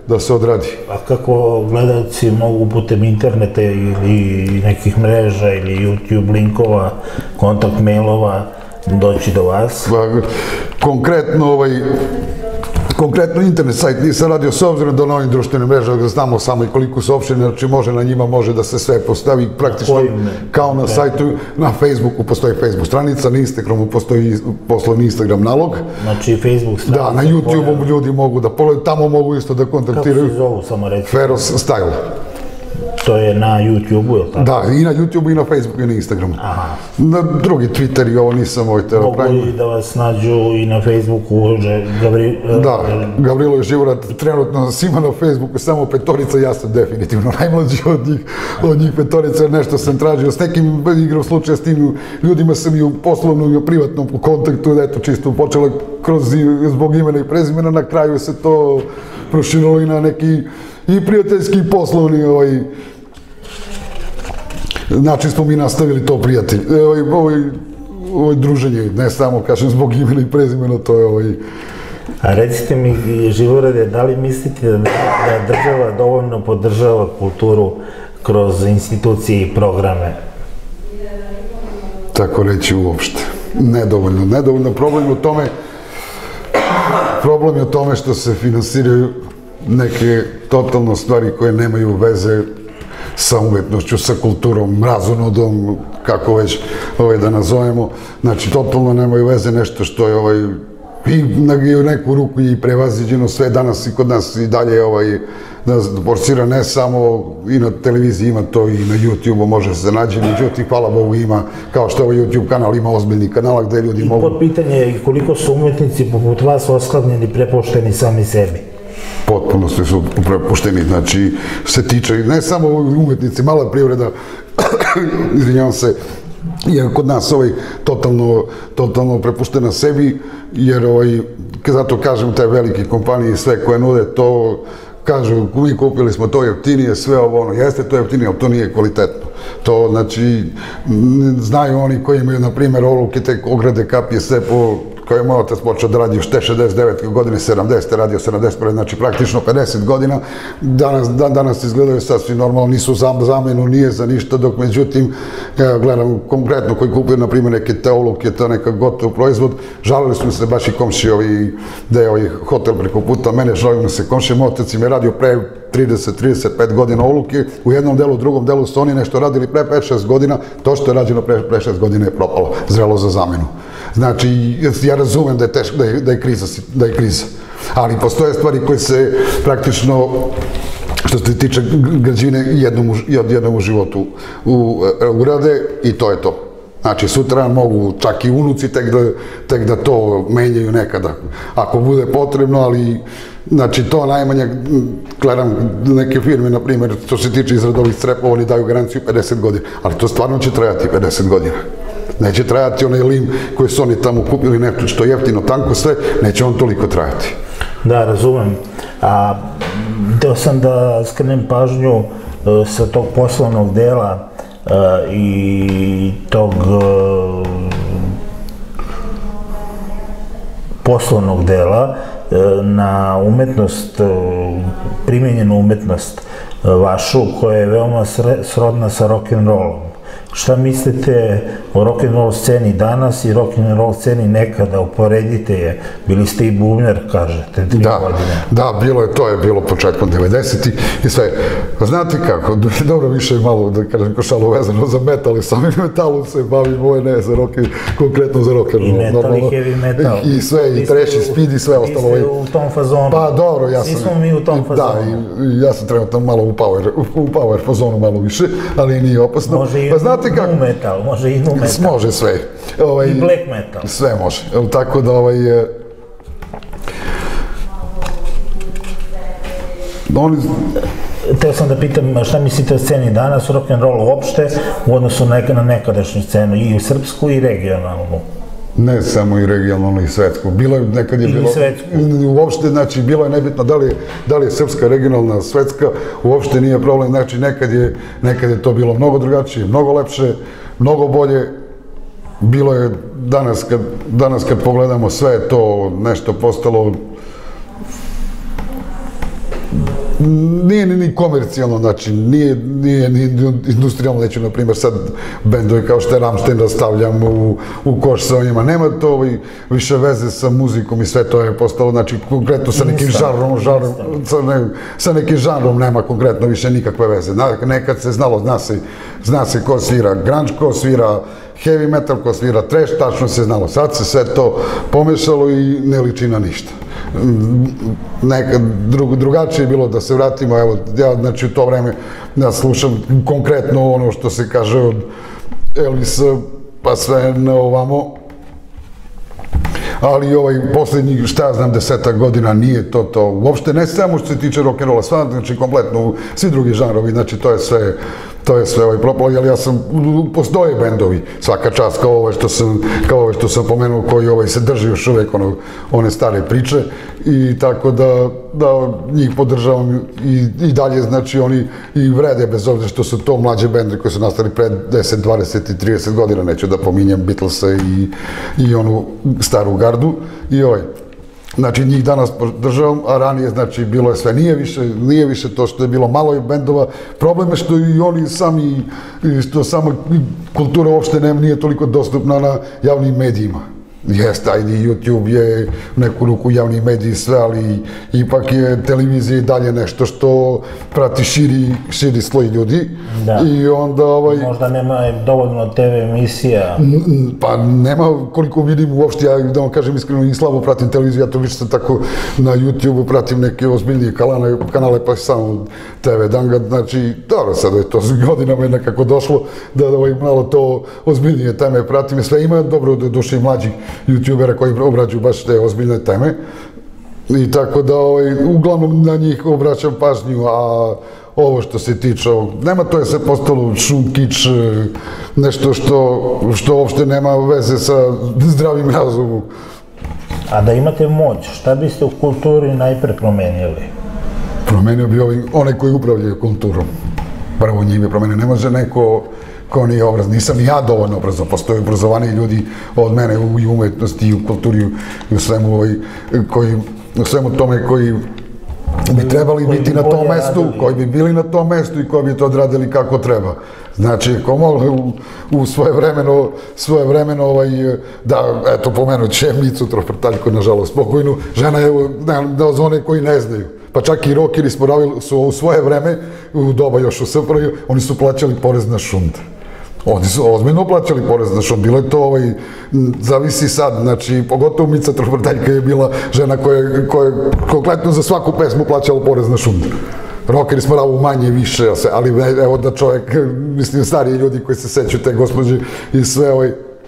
da se odradi. A kako gledalci mogu putem interneta ili nekih mreža ili YouTube linkova, kontakt mailova doći do vas? Konkretno ovaj Konkretno internet sajt nisam radio s obzirom da na ovim društvenim mrežama znamo samo i koliko su opštine, znači može na njima može da se sve postavi praktično kao na sajtu, na Facebooku postoji Facebook stranica, na Instagramu postoji poslovni Instagram nalog. Znači Facebook stranica. Da, na YouTube-u ljudi mogu da pogledaju, tamo mogu isto da kontaktiraju. Kako se zovu, samo reći? Feroz Style. To je na YouTube-u, je li tako? Da, i na YouTube-u, i na Facebooku, i na Instagramu. Na drugi Twitter i ovo nisam ovaj tero pravim. Mogu li da vas nađu i na Facebooku? Da, Gavrilo Živorat trenutno svima na Facebooku, samo petorica, ja sam definitivno najmlađi od njih, od njih petorica, nešto sam tražio, s nekim igram slučaja s tim ljudima sam i u poslovnom i u privatnom kontaktu, eto čisto počelo kroz, zbog imena i prezimena, na kraju se to proširilo i na neki i prijateljski i poslovni ovaj način smo mi nastavili to prijatelj, ovo druženje, ne samo kažem zbog imena i prezimena, to je ovaj... A recite mi, Živorade, da li mislite da država dovoljno podržava kulturu kroz institucije i programe? Tako reći uopšte. Nedovoljno. Nedovoljno. Problem je u tome problem je u tome što se finansiraju neke totalno stvari koje nemaju veze sa umetnošću, sa kulturom, razonodom, kako već da nazovemo. Znači, totalno nemaju veze nešto što je ovaj i u neku ruku i prevaziđeno sve danas i kod nas i dalje da forsira ne samo i na televiziji, ima to i na YouTube-u, može se nađe, međutim, hvala Bogu ima, kao što ovaj YouTube kanal ima ozbiljni kanala gde ljudi mogu... I pod pitanje je koliko su umetnici poput vas oskladnjeni, prepušteni sami sebi? Potpuno su prepušteni, znači se tiče ne samo umetnici, mala privreda, izvinjavam se, je kod nas ovaj totalno prepuštena sebi, jer zato kažem te velike kompanije i sve koje nude to, kažu mi kupili smo to jeftinije, sve ovo ono, jeste to jeftinije, ali to nije kvalitetno. To znači, znaju oni koji imaju, na primjer, oluke, te ograde, kapije, sve po koje je moj otac počeo da radi još te šezdeset devete godine, sedamdesete radio sedamdeset prve, znači praktično pedeset godina, danas izgledaju sasvim normalno, nisu za zamenu, nije za ništa, dok međutim, gledam konkretno koji kupio, na primjer, neke te oluke, to neka gotov proizvod, žalili su mi se baš i komši da je ovaj hotel preko puta mene, žalili mi se komši, moj otac im je radio pre trideset do trideset pet godina oluke, u jednom delu, u drugom delu su oni nešto radili pre pet šest godina, to što je rađeno pre šest godina je propalo, zrelo za zamenu. Znači, ja razumem da je teško, da je kriza, ali postoje stvari koje se praktično, što se tiče građevine, jednom u životu urade i to je to. Znači, sutra mogu čak i unuci tek da to menjaju nekada, ako bude potrebno, ali znači, to najmanje, gledam neke firme, na primjer, što se tiče izradovih crepova, oni daju garanciju pedeset godina, ali to stvarno će trajati pedeset godina. Neće trajati onaj lim koji su oni tamo kupili nešto što je jeftino, tanko sve, neće on toliko trajati. Da, razumem. A hteo sam da skrenem pažnju sa tog poslovnog dela i tog poslovnog dela na umetnost, primenjenu umetnost vašu, koja je veoma srodna sa rock'n'rollom. Šta mislite o rock'n'roll sceni danas i rock'n'roll sceni nekada, uporedite je, bili ste i bubnjar, kažete, tri godine. Da, bilo je, to je bilo početkom devedesetih i sve. Znate kako, dobro više je malo, da kažem, košalo vezano za metal i samim metalom se bavim, ovo je ne za rock, konkretno za rock'n'roll. I metal i heavy metal. I sve, i trash, i speed, i sve ostalo. Vi ste u tom fazonu. Pa dobro, ja sam... Svi smo mi u tom fazonu. Da, ja sam trenutno malo u power fazonu, malo više, ali nije opasno. Može i nu metal, može i nu metal. Može sve. I black metal. Sve može. Tako da ovaj... Teo sam da pitam šta mislite o sceni danas, rock'n'roll uopšte, u odnosu na nekadašnju scenu, i u srpsku i regionalnu. Ne samo i regionalno i svetsku. Bilo je, nekad je bilo... Ili svetsku. Uopšte, znači, bilo je nebitno da li je srpska, regionalna, svetska, uopšte nije problem, znači, nekad je to bilo mnogo drugačije, mnogo lepše, mnogo bolje. Bilo je, danas kad pogledamo sve, to nešto postalo nije ni komercijalno, znači, nije ni industrijalno, neću, na primjer, sad bendovi kao što je Rammstein da stavljam u koš sa njima, nema to više veze sa muzikom i sve to je postalo, znači, konkretno sa nekim žanrom, sa nekim žanrom nema konkretno više nikakve veze. Nekad se znalo, zna se ko svira grunge, ko svira heavy metal, ko svira trash, tačno se znalo. Sad se sve to pomešalo i ne liči na ništa. Nekad drugačije je bilo, da se vratimo, evo, ja, znači, u to vreme ja slušam konkretno ono što se kaže od Elvisa pa sve na ovamo, ali ovaj poslednjih, šta ja znam, desetak godina nije to to, uopšte ne samo što se tiče rock'n'rolla, sva, znači, kompletno, svi drugi žanrovi, znači, to je sve, to je sve ovaj propalo, ali ja sam, postoje bendovi, svaka čast, kao ove što sam, kao ove što sam pomenuo, koji ovaj se drži još uvek one stare priče, i tako da, da njih podržavam i dalje, znači, oni i vrede, bez obzira što su to mlađe bendovi koji su nastali pre deset, dvadeset i trideset godina, neću da pominjem Beatlesa i onu staru gardu, i ovaj, znači, njih danas podržavam, a ranije, znači, bilo je sve, nije više, nije više to što je bilo malo bendova, problem je što i oni sami, što sama kultura uopšte nije toliko dostupna na javnim medijima. Jeste, ajde, YouTube je u neku ruku javni mediji i sve, ali ipak je televizija i dalje nešto što prati širi sloj ljudi. I onda ovaj... Možda nema dovoljno te ve emisija. Pa nema, koliko vidim uopšte, ja da vam kažem iskreno, i slabo pratim televiziju, ja to više sam tako na YouTube-u pratim neke ozbiljnije kanale, pa samo te ve Danga, znači, dobro, sad je to s godinama je nekako došlo da malo to ozbiljnije teme pratim, sve ima dobro da duše i mlađi youtubera koji obrađuju baš te ozbiljne teme, i tako da uglavnom na njih obraćam pažnju, a ovo što se tiče ovog, nema, to je sve postalo šum, kič, nešto što uopšte nema veze sa zdravim razumom. A da imate moć, šta biste u kulturi najpre promenili? Promenio bi one koji upravljaju kulturom. Prvo njime promenio, ne može neko ko nije obrazan, nisam i ja dovoljno obrazan, postoje obrazovani ljudi od mene i umetnosti, i u kulturi, i u svemu koji, u svemu tome koji bi trebali biti na tom mestu, koji bi bili na tom mestu i koji bi to odradili kako treba. Znači, ko mogu u svoje vremeno, svoje vremeno, da, eto, pomenut će Micu Troprtaljko, nažalost, pokojnu, žena je od one koji ne znaju. Pa čak i rockeri su u svoje vreme, u doba još u S F R J, oni su plaćali porez na šund. Oni su ozbiljno plaćali porez na šund. Bilo je to, zavisi sad, znači, pogotovo Mica Troprtaljka je bila žena koja je konkretno za svaku pesmu plaćala porez na šund. Rockeri smo ravo manje, više, ali evo da čovjek, mislim, stariji ljudi koji se sećaju te gospođe i sve ovaj,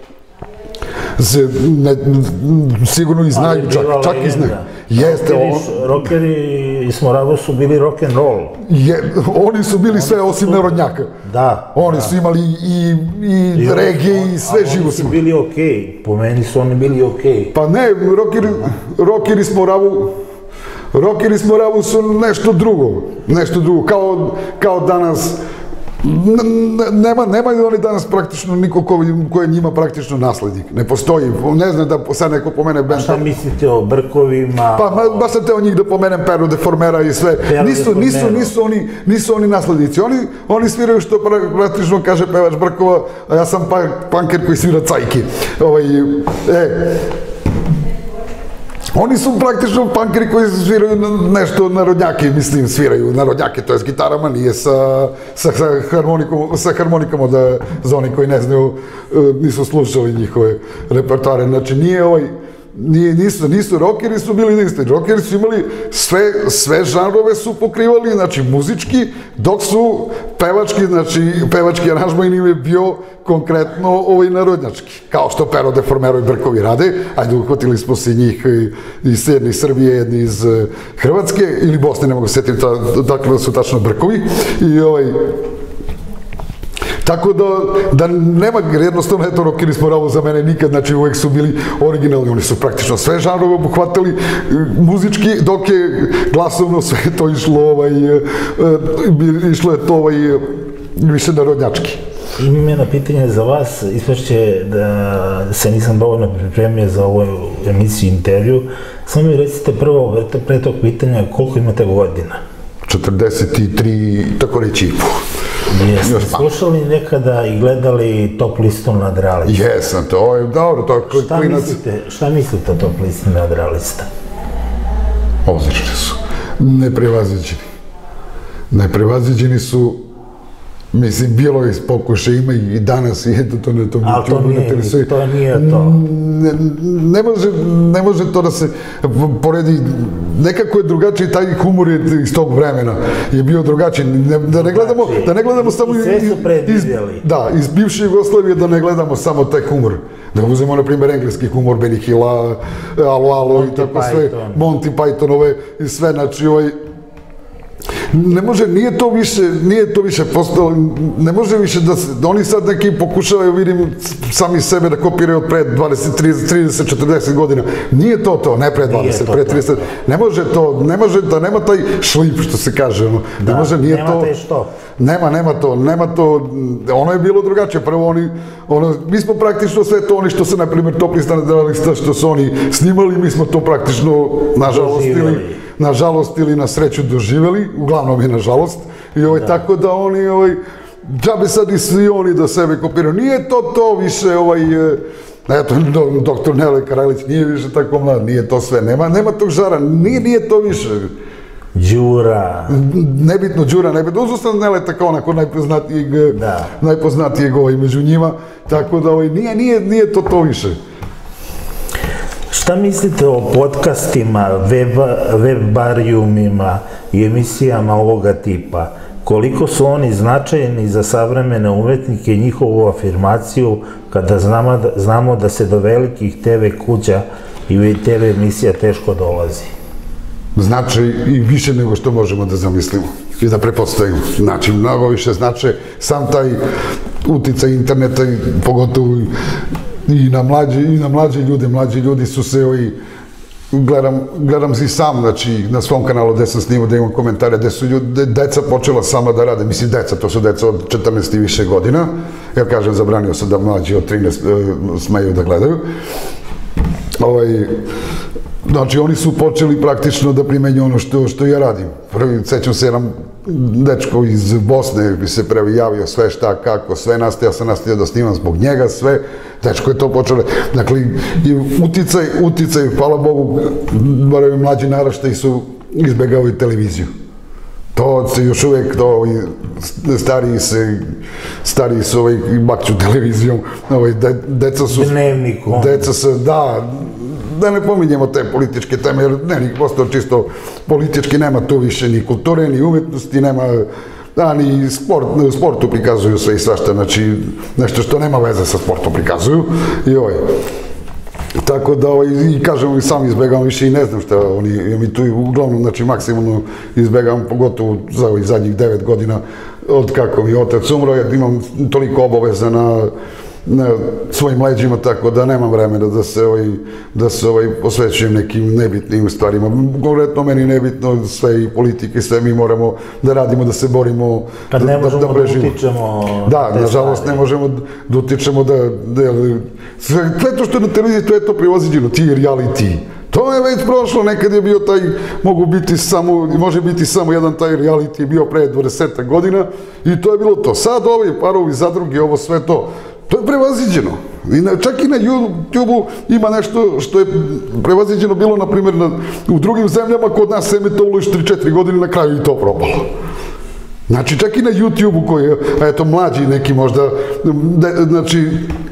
sigurno i znaju, čak i znaju. Rockeri iz Morava su bili rock'n'roll. Oni su bili sve osim narodnjaka. Da. Oni su imali i reggae i sve živo. Oni su bili okej, po meni su oni bili okej. Pa ne, rockeri iz Moravu, rockeri iz Moravu su nešto drugo, nešto drugo, kao danas. Nemaju oni danas praktično niko ko je njima praktično naslednik. Ne postoji. Ne znam da sad neko pomene band. A šta mislite o Brkovima? Pa, baš sam teo njih da pomenem, Pero Deformera i sve. Nisu oni naslednici. Oni sviraju što praktično kaže pevač Brkova, a ja sam punker koji svira cajke. E... Oni su praktično punkeri koji sviraju nešto narodnjake, mislim, sviraju narodnjake, to je s gitarama, nije sa harmonikama, za oni koji ne znaju, nisu slušali njihove repertoare. Znači, nije ovaj, nisu rockeri, su bili isti. Rockeri su imali sve žanrove su pokrivali, znači muzički, dok su pevački, znači pevački aranžman im je bio konkretno ovaj narodnjački. Kao što Pero Deformero i Brkovi rade, ajde, uhvatili smo se njih iz jedni iz Srbije, jedni iz Hrvatske, ili Bosne, ne mogu se sjetiti dakle da su tačno Brkovi. I ovaj... Tako da nema, jednostavno, eto, rockeri iz Morava za mene nikad, znači uvek su bili originalni, oni su praktično sve žanrove obuhvatali muzički, dok je glasovno sve to išlo, išlo je to više narodnjački. Imam jedno pitanje za vas, ispašće da se nisam dovoljno pripremio za ovu emisiju, intervju, samo mi recite prvo, pre tog pitanja, koliko imate godina? četrdeset tri, tako reći, Jeste slušali nekada i gledali Top listu nadrealista? Jesam, to je dobro, to je šta klinac. Mislite, šta mislite o Top listi nadrealista? Odlični su, neprevaziđeni. Neprevaziđeni su, mislim, bilo je pokušaj, ima i danas, i eto to ne to. Ali to nije, to nije to. Ne, ne, može, ne može to da se poredi, nekako je drugačiji, taj humor je iz tog vremena je bio drugačiji, ne, da ne gledamo, da ne gledamo samo iz, iz, da, iz bivše Jugoslavije, da ne gledamo samo taj humor. Da uzmemo, na primjer, engleski humor, Benny Hilla, Alo Alo i tako sve, Monty Pythonove i sve, znači ovaj, ne može, nije to više, nije to više postalo, ne može više da se, da oni sad neki pokušavaju, vidim, sami sebe da kopiraju od pre dvadeset, trideset, četrdeset godina. Nije to to, ne pre dvadeset, pre trideset, ne može to, ne može da nema taj šlip, što se kaže, ono, ne može, nije to. Nema taj što. Nema, nema to, nema to, ono je bilo drugačije, prvo oni, ono, mi smo praktično sve to, oni što se, na primjer, Top lista nadrealista, što su oni snimali, mi smo to praktično, nažalost, ili, nažalost ili na sreću doživjeli, uglavnom je nažalost, i ovaj, tako da oni, ovaj, džabe sad i svi oni da sebe kopiraju, nije to to više, ovaj, eto, doktor Nele Karajlić nije više tako mlad, nije to sve, nema, nema tog žara, nije, nije to više. Đura. Nebitno Đura, nebitno, uzustan Neleta kao onako najpoznatijeg, najpoznatijeg ovaj među njima, tako da ovaj, nije, nije, nije to to više. Šta mislite o podcastima, web, web barijumima i emisijama ovoga tipa? Koliko su oni značajni za savremene umetnike i njihovu afirmaciju kada znamo da, znamo da se do velikih te ve kuća i te ve emisija teško dolazi? Znači i više nego što možemo da zamislimo i da prepostavimo. Znači, mnogo više znače sam taj uticaj interneta, pogotovo i na mlađe, i na mlađe ljude. Mlađi ljudi su se ovi, gledam, gledam si sam, znači, na svom kanalu gde sam snimao, da imam komentare, gde su ljudi, deca počela sama da rade, mislim, deca, to su deca od četrnaest i više godina, ja kažem, zabranio sam da mlađi od trinaest smeju da gledaju. Ovaj, znači, oni su počeli praktično da primenju ono što, što ja radim. Prvi, sećam se, jedan dečko iz Bosne bi se prvi javio, sve šta, kako, sve nastaje, ja sam nastavio da snimam zbog njega, sve, dečko je to počelo. Dakle, i uticaj, uticaj, hvala Bogu, barovi mlađi naraštaji su izbegavaju televiziju. To se još uvek, to, stariji se, stariji su ovaj, bakću televizijom, ovaj, deca su... Dnevnikom. Deca se, da, da ne pominjemo te političke teme, jer ne, ni postao čisto politički, nema tu više ni kulture, ni umetnosti, nema, da, ni sport, u sportu prikazuju sve i svašta, znači, nešto što nema veze sa sportom prikazuju, i ovaj. Tako da, i kažem, sam izbegavam više i ne znam šta, oni, mi tu uglavnom, znači, maksimalno izbegavam, pogotovo za ovih zadnjih devet godina, od kako mi otac umro, jer imam toliko obaveza na na svojim leđima, tako da nemam vremena da se ovaj, da se ovaj posvećujem nekim nebitnim stvarima. Konkretno meni nebitno sve i politike, sve mi moramo da radimo, da se borimo, kad ne možemo da utičemo. Da, nažalost ne možemo da utičemo da, sve to što je na televiziji, to je to prevaziđeno, ti reality. To je već prošlo, nekad je bio taj, mogu biti samo, može biti samo jedan taj reality, bio pre dvadeset godina i to je bilo to. Sad ovi parovi, zadruge, ovo sve to, to je prevaziđeno. Čak i na YouTube-u ima nešto što je prevaziđeno bilo, na primjer, u drugim zemljama, kod nas se emitovalo još tri četiri godine, na kraju i to propalo. Znači, čak i na YouTube-u koji je, eto, mlađi neki možda, znači,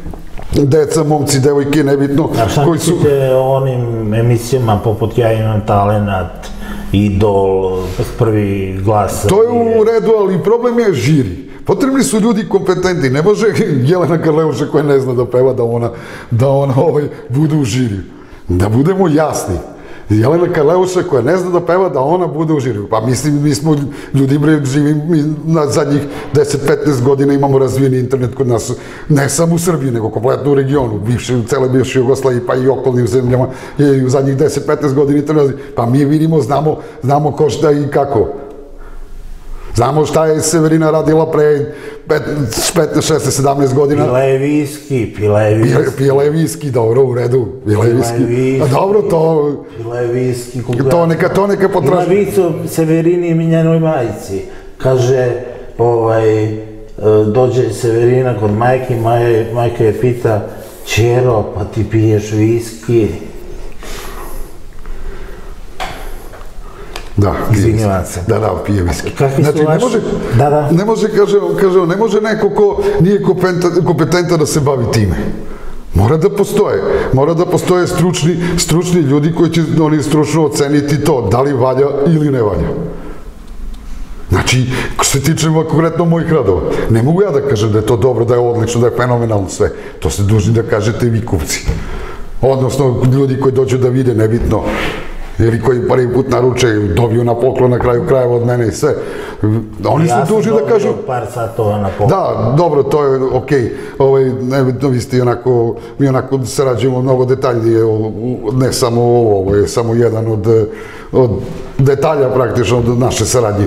deca, momci, devojke, nebitno. A šta mislite o onim emisijama poput Ja imam talenat, Idol, Prvi glas? To je u redu, ali problem je žiri. Potrebni su ljudi kompetentni, ne može Jelena Karleuša koja ne zna da peva da ona, da ona ovaj, bude u žiriju. Da budemo jasni. Jelena Karleuša koja ne zna da peva da ona bude u žiriju. Pa mislim, mi smo ljudi, bre, živim, mi na zadnjih deset petnaest godina imamo razvijeni internet kod nas, ne samo u Srbiji, nego kompletno u regionu, bivše, u cele bivše Jugoslaviji, pa i okolnim zemljama, je u zadnjih deset petnaest godina internet, pa mi vidimo, znamo, znamo ko šta i kako. Znamo šta je Severina radila pre petnaest, šesnaest, sedamnaest godina. Pila je viski, pila je viski. Pila je viski, dobro, u redu. Pila je viski. A dobro, to... Pila je viski. To neka, to neka potraži. Ima vicu Severini i njenoj majci. Kaže, ovaj, dođe Severina kod majke, majka je pita, čero, pa ti piješ viski? Da, izvinjavam se. Da, da, pije viski. Kakvi su vaši? Da, da. Ne može, kaže, kaže, ne može neko ko nije kompetentan da se bavi time. Mora da postoje. Mora da postoje stručni, stručni ljudi koji će oni stručno oceniti to, da li valja ili ne valja. Znači, što se tiče konkretno mojih radova, ne mogu ja da kažem da je to dobro, da je odlično, da je fenomenalno sve. To ste dužni da kažete i vi kupci. Odnosno, ljudi koji dođu da vide, nebitno, ili koji prvi put naruče, dobiju na poklon na kraju krajeva od mene i sve. Oni su dužni da kažu... Ja sam dobio par satova na poklon. Da, dobro, to je okej. Nebitno, vi ste onako, mi onako sarađujemo mnogo detaljnije, ne samo ovo, ovo je samo jedan od detalja praktično od naše saradnje.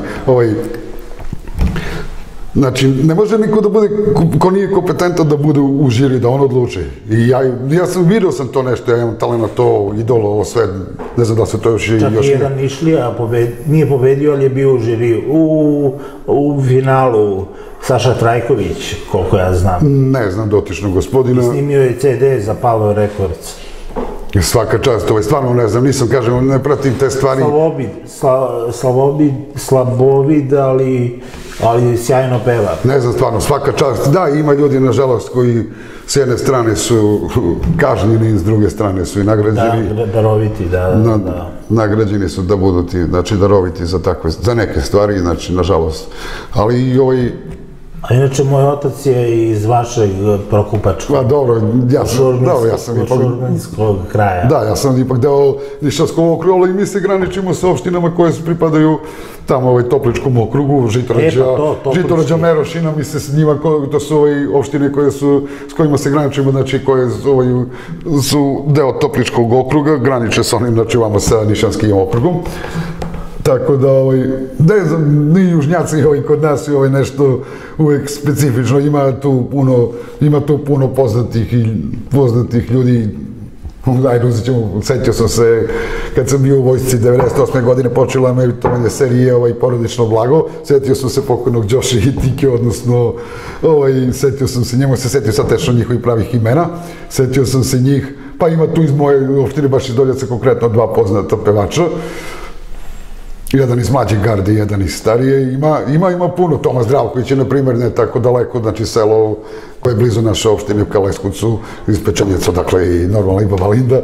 Znači, ne može niko da bude, ko nije kompetentan da bude u žiri, da on odluči. I ja sam, vidio sam to nešto, ja imam talent to, idolo, ovo sve, ne znam da se to još... Čak i jedan Nišlija nije pobedio, ali je bio u žiri. U finalu Saša Trajković, koliko ja znam. Ne znam dotično gospodina. Snimio je ce de za Palo Records. Svaka čast, ovo je stvarno ne znam, nisam, kažem, ne pratim te stvari. Slavovid, slabovid, ali sjajno peva. Ne znam, stvarno, svaka čast. Da, ima ljudi, nažalost, koji s jedne strane su kažnjeni, s druge strane su i nagrađeni. Da, daroviti, da. Nagrađeni su da budu ti, znači, daroviti za neke stvari, znači, nažalost. Ali i ovaj... A inače, moj otac je iz vašeg Prokupačkog. Pa dobro, ja sam ipak... Šurmanskog kraja. Da, ja sam ipak deo Nišavskog okruga, i mi se graničimo sa opštinama koje pripadaju tamo ovaj Topličkom okrugu, Žitorađa, Merošina, mi se s njima, to su opštine s kojima se graničimo, znači koje su deo Topličkog okruga, graniče sa onim, znači vama sa Nišanskim okrugom. Tako da, ne znam, ni južnjaci kod nas je nešto uvek specifično, ima tu puno poznatih ljudi. Ajde, uzet ćemo, setio sam se, kad sam bio u vojsci devedeset osme godine, počela emitovanje serije Porodično blago, setio sam se pokojnog Đoše i Tike, odnosno, setio sam se, njemu se setio sad tečno njihovih pravih imena, setio sam se njih, pa ima tu iz moje opštine, baš iz Doljaca, konkretno dva poznata pevača, jedan iz mlađe garde, jedan iz starije, ima, ima puno. Toma Zdravković je, na primjer, ne tako daleko, znači selo koje je blizu naše opštine u Kaleskucu, iz Pečenjeca, dakle i normalna i Baba Linda,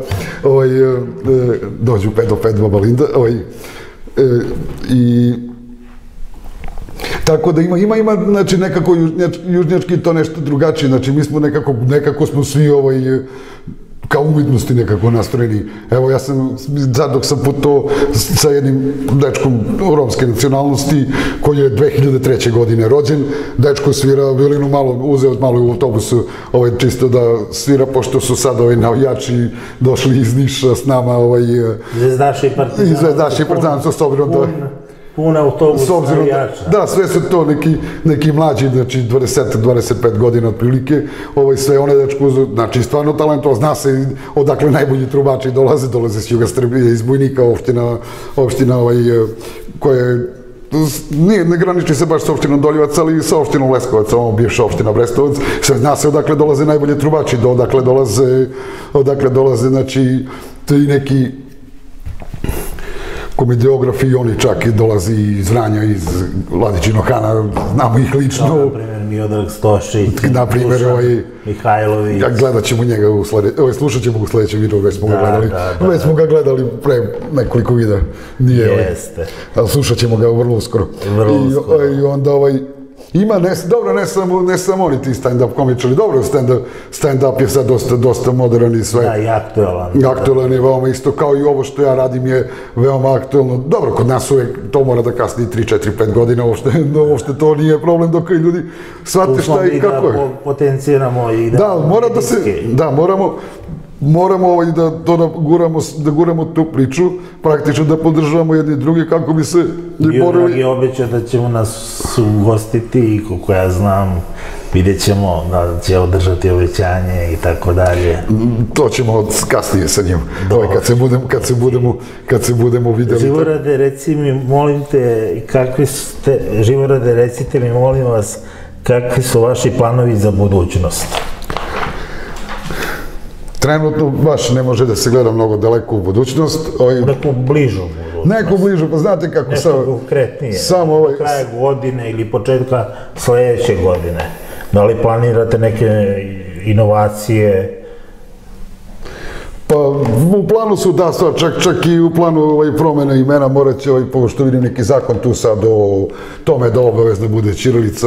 dođu pet do pet Baba Linda, i tako da ima, ima, ima, znači nekako južnjački to nešto drugačije, znači mi smo nekako, nekako smo svi ovaj, kao umjetnosti nekako nastrojeni. Evo, ja sam, sad dok sam putovao sa jednim dečkom romske nacionalnosti, koji je dve hiljade treće. godine rođen, dečko svira violinu, malo, uzeo malo u autobusu, čisto da svira, pošto su sad ovi navijači došli iz Niša s nama, Zvezdaši i Partizanaca. Zvezdaši i Partizanaca, s obzirom da... Pun autobus navijača. Da, sve su to neki mlađi, znači dvadeset do dvadeset pet godina otprilike, sve one dečko, znači stvarno talentovo, zna se odakle najbolji trubači dolaze, dolaze s juga Srbije, iz Bujnika, opština koja ne graniči se baš sa opštinom Doljevac, ali i sa opštinom Leskovac, ovo bivša opština Brestovac, zna se odakle dolaze najbolji trubači, odakle dolaze, odakle dolaze, znači, to i neki komediografi, i oni čak dolazi iz Vranja, iz Vladičinog Hana, znamo ih lično. Na primjer, Miodrag Stošić, Dušan Mihajlović. Gledat ćemo njega u sledećem, slušat ćemo u sledećem videu, već smo ga gledali. Već smo ga gledali pre nekoliko videa. Jeste. Ali slušat ćemo ga vrlo uskoro. Vrlo uskoro. I onda ovaj... Ima, dobro, ne samo oni ti stand-up komičari, dobro, stand-up je sad dosta modern i sve. Da, i aktualan. Aktualan je veoma isto, kao i ovo što ja radim je veoma aktualno. Dobro, kod nas uvek to mora da kasni tri, četiri, pet godina, uopšte to nije problem dok ljudi shvate šta i kako je. Tu smo mi da potenciramo i da... Da, mora da se, da, moramo... moramo ovaj da, to da, guramo, da guramo tu priču, praktično da podržavamo jedni drugi kako bi se Bio Dragi obećao da ćemo nas ugostiti i koliko ja znam, vidjet ćemo da će održati obećanje i tako dalje. To ćemo kasnije sa njim, kad se budemo, kad se budemo, kad se budemo vidjeli. Živorade, reci mi, molim te, kakvi ste, Živorade, recite mi, molim vas, kakvi su vaši planovi za budućnost? Trenutno baš ne može da se gleda mnogo daleko u budućnost. U neku bližu budućnost. Neku bližu, pa znate kako... Nešto konkretnije, do kraja godine ili početka sledeće godine. Da li planirate neke inovacije? Pa u planu su, da, čak i u planu promene imena morat će, pošto vidim neki zakon tu sad o tome da obavezno bude ćirilica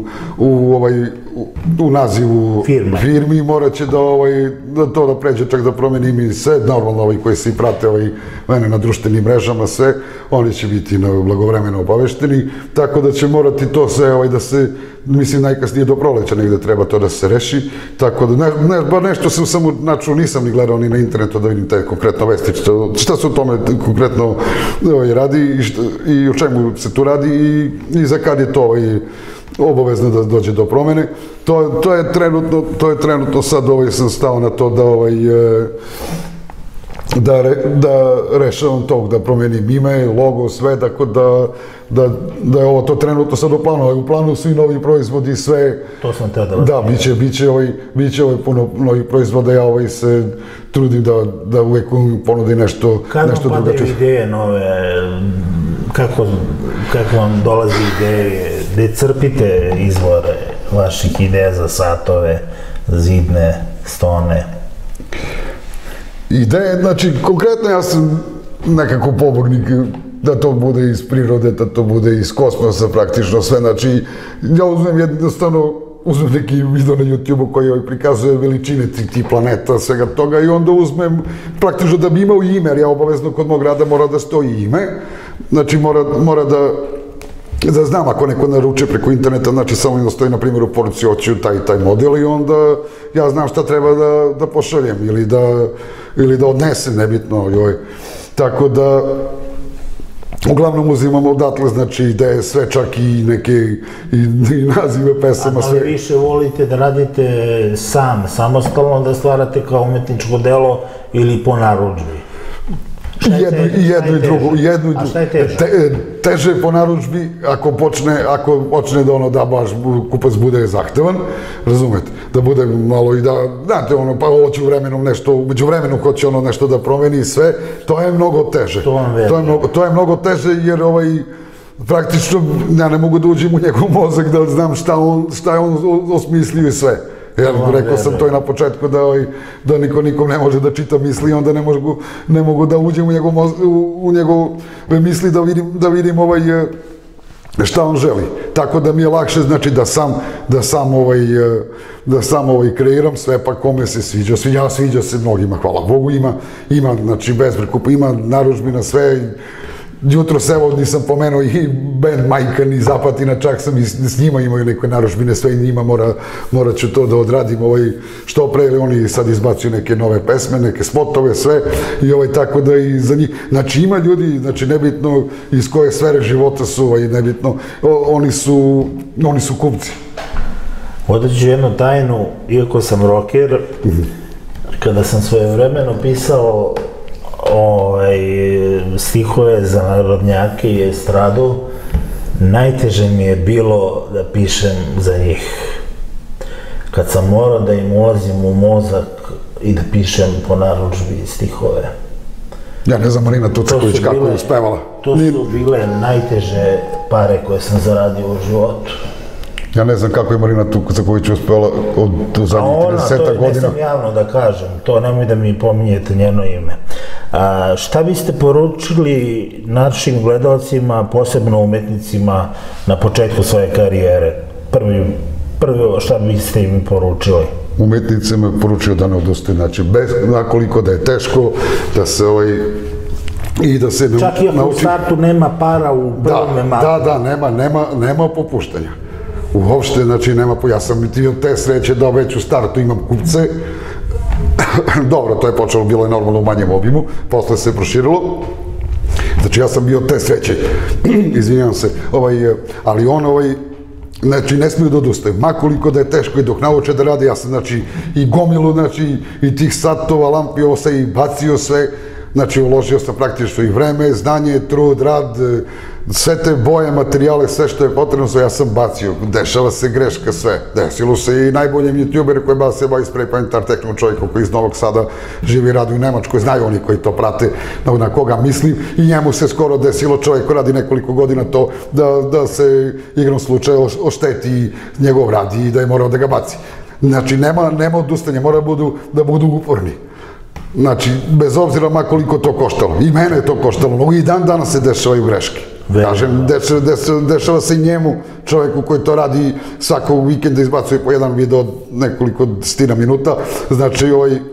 u nazivu firmi, morat će da to da pređe, čak da promeni ime i sve, normalno ovi koji se i prate mene na društvenim mrežama, sve, oni će biti blagovremeno obavešteni, tako da će morati to sve da se, mislim, najkasnije do proleća negde treba to da se reši, tako da, bar nešto sam samo načuo, nisam ni gledao ni na internetu da vidim te konkretno vesti, šta se o tome konkretno radi i o čemu se tu radi i za kad je to obavezno da dođe do promene. To je trenutno, to je trenutno sad sam stao na to da da rešavam tog, da promenim ime, logo, sve, tako da je ovo to trenutno sad u planu, ali u planu svi novi proizvodi, sve... To sam teo da vas... Da, biće ovaj puno novih proizvoda, ja se trudim da uvek ponudim nešto drugačije. Kad vam padaju ideje nove, kako vam dolazi ideje, gde crpite izvore vaših ideja za satove, zidne, stone? Ideje, znači, konkretno ja sam nekako pobornik da to bude iz prirode, da to bude iz kosmosa, praktično sve, znači, ja uzmem jednostavno, uzmem neki video na YouTube-u koji prikazuje veličine tih planeta, svega toga i onda uzmem, praktično da bi imao ime, jer ja obavezno kod mog rada mora da stoji ime, znači mora da da znam ako neko naruče preko interneta, znači samo da stoji, na primjer, u poruci hoću taj i taj model i onda ja znam šta treba da pošaljem ili da odnesem, nebitno. Tako da, uglavnom uzimamo odatle, znači ideje, sve, čak i neke nazive pesama, sve. Ali više volite da radite sam, samostalno, da stvarate kao umetničko delo ili po narudžbi? I jedno i drugo, jedno i drugo. A šta je teže? Teže je po narudžbi ako počne da ono da baš kupac bude zahtevan, razumete, da bude malo i da, znate ono, pa hoće u vremenom nešto, umeđu vremenu hoće ono nešto da promeni i sve, to je mnogo teže. To vam verujem. To je mnogo teže jer ovaj, praktično ja ne mogu da uđem u njegov mozak da znam šta je on osmislio i sve. Rekao sam to i na početku da niko nikom ne može da čita misli, onda ne mogu da uđem u njegove misli da vidim šta on želi. Tako da mi je lakše, znači, da sam kreiram sve, pa kome se sviđa. Sviđa se mnogima, hvala Bogu, ima, znači, bez prekupa, ima narudžbina, sve. Jutro se, evo, nisam pomenuo i band Majkan i Zapatina, čak sam i s njima imao neke narudžbine, sve i njima morat ću to da odradim što pre, ili oni sad izbacuju neke nove pesme, neke spotove, sve, i tako da i za njih, znači ima ljudi, znači nebitno iz koje sfere života su, nebitno, oni su kupci. Odaću jednu tajnu, iako sam rocker, kada sam svojevremeno pisao stihove za narodnjake i estradu, najteže mi je bilo da pišem za njih. Kad sam morao da im ulazim u mozak i da pišem po narudžbi stihove. Ja ne znam, Marina Tucaković kako je uspevala. To su bile najteže pare koje sam zaradio u životu. Ja ne znam kako je Marina Tucaković uspevala od zadnjih trideset godina. Ne sam javno da kažem, to nemoj da mi pominjete njeno ime. Šta biste poručili našim gledalcima, posebno umetnicima, na početku svoje karijere? Prvo, šta biste im poručili? Umetnicima je poručio da ne odustaju, znači, nakoliko da je teško, da se ovaj... Čak i ako u startu nema para u prvome mahu. Da, da, nema popuštanja. Uopšte, znači, nema, ja sam ti od te sreće da već u startu imam kupce, dobro, to je počelo, bilo je normalno u manjem obimu, posle se proširilo. Znači, ja sam bio te sreće, izvinjam se, ali on, znači, ne smiju da odustaju. Makoliko da je teško i dok nauče da rade, ja sam, znači, i gomilu, znači, i tih satova, lampi, ovo se i bacio sve, znači, uložio sam praktično i vreme, znanje, trud, rad, sve te boje, materijale, sve što je potrebno, sve ja sam bacio. Dešava se greška, sve. Desilo se i najboljem youtuberu koji ba se bavi spray paint art tehnikom čovjeku koji iz Novog Sada živi i radi u Nemačkoj, znaju oni koji to prate na koga mislim, i njemu se skoro desilo, čovjek ko radi nekoliko godina to, da se igrom slučaja ošteti njegov rad i da je morao da ga baci. Znači, nema odustanja, mora da budu uporni. Znači, bez obzira ma koliko to koštalo. I mene je to koštalo, no i dan danas se dešavaju greške. Kažem, dešava se i njemu, čoveku koji to radi svakog vikenda, izbacuje po jedan video od nekoliko desetina minuta, znači,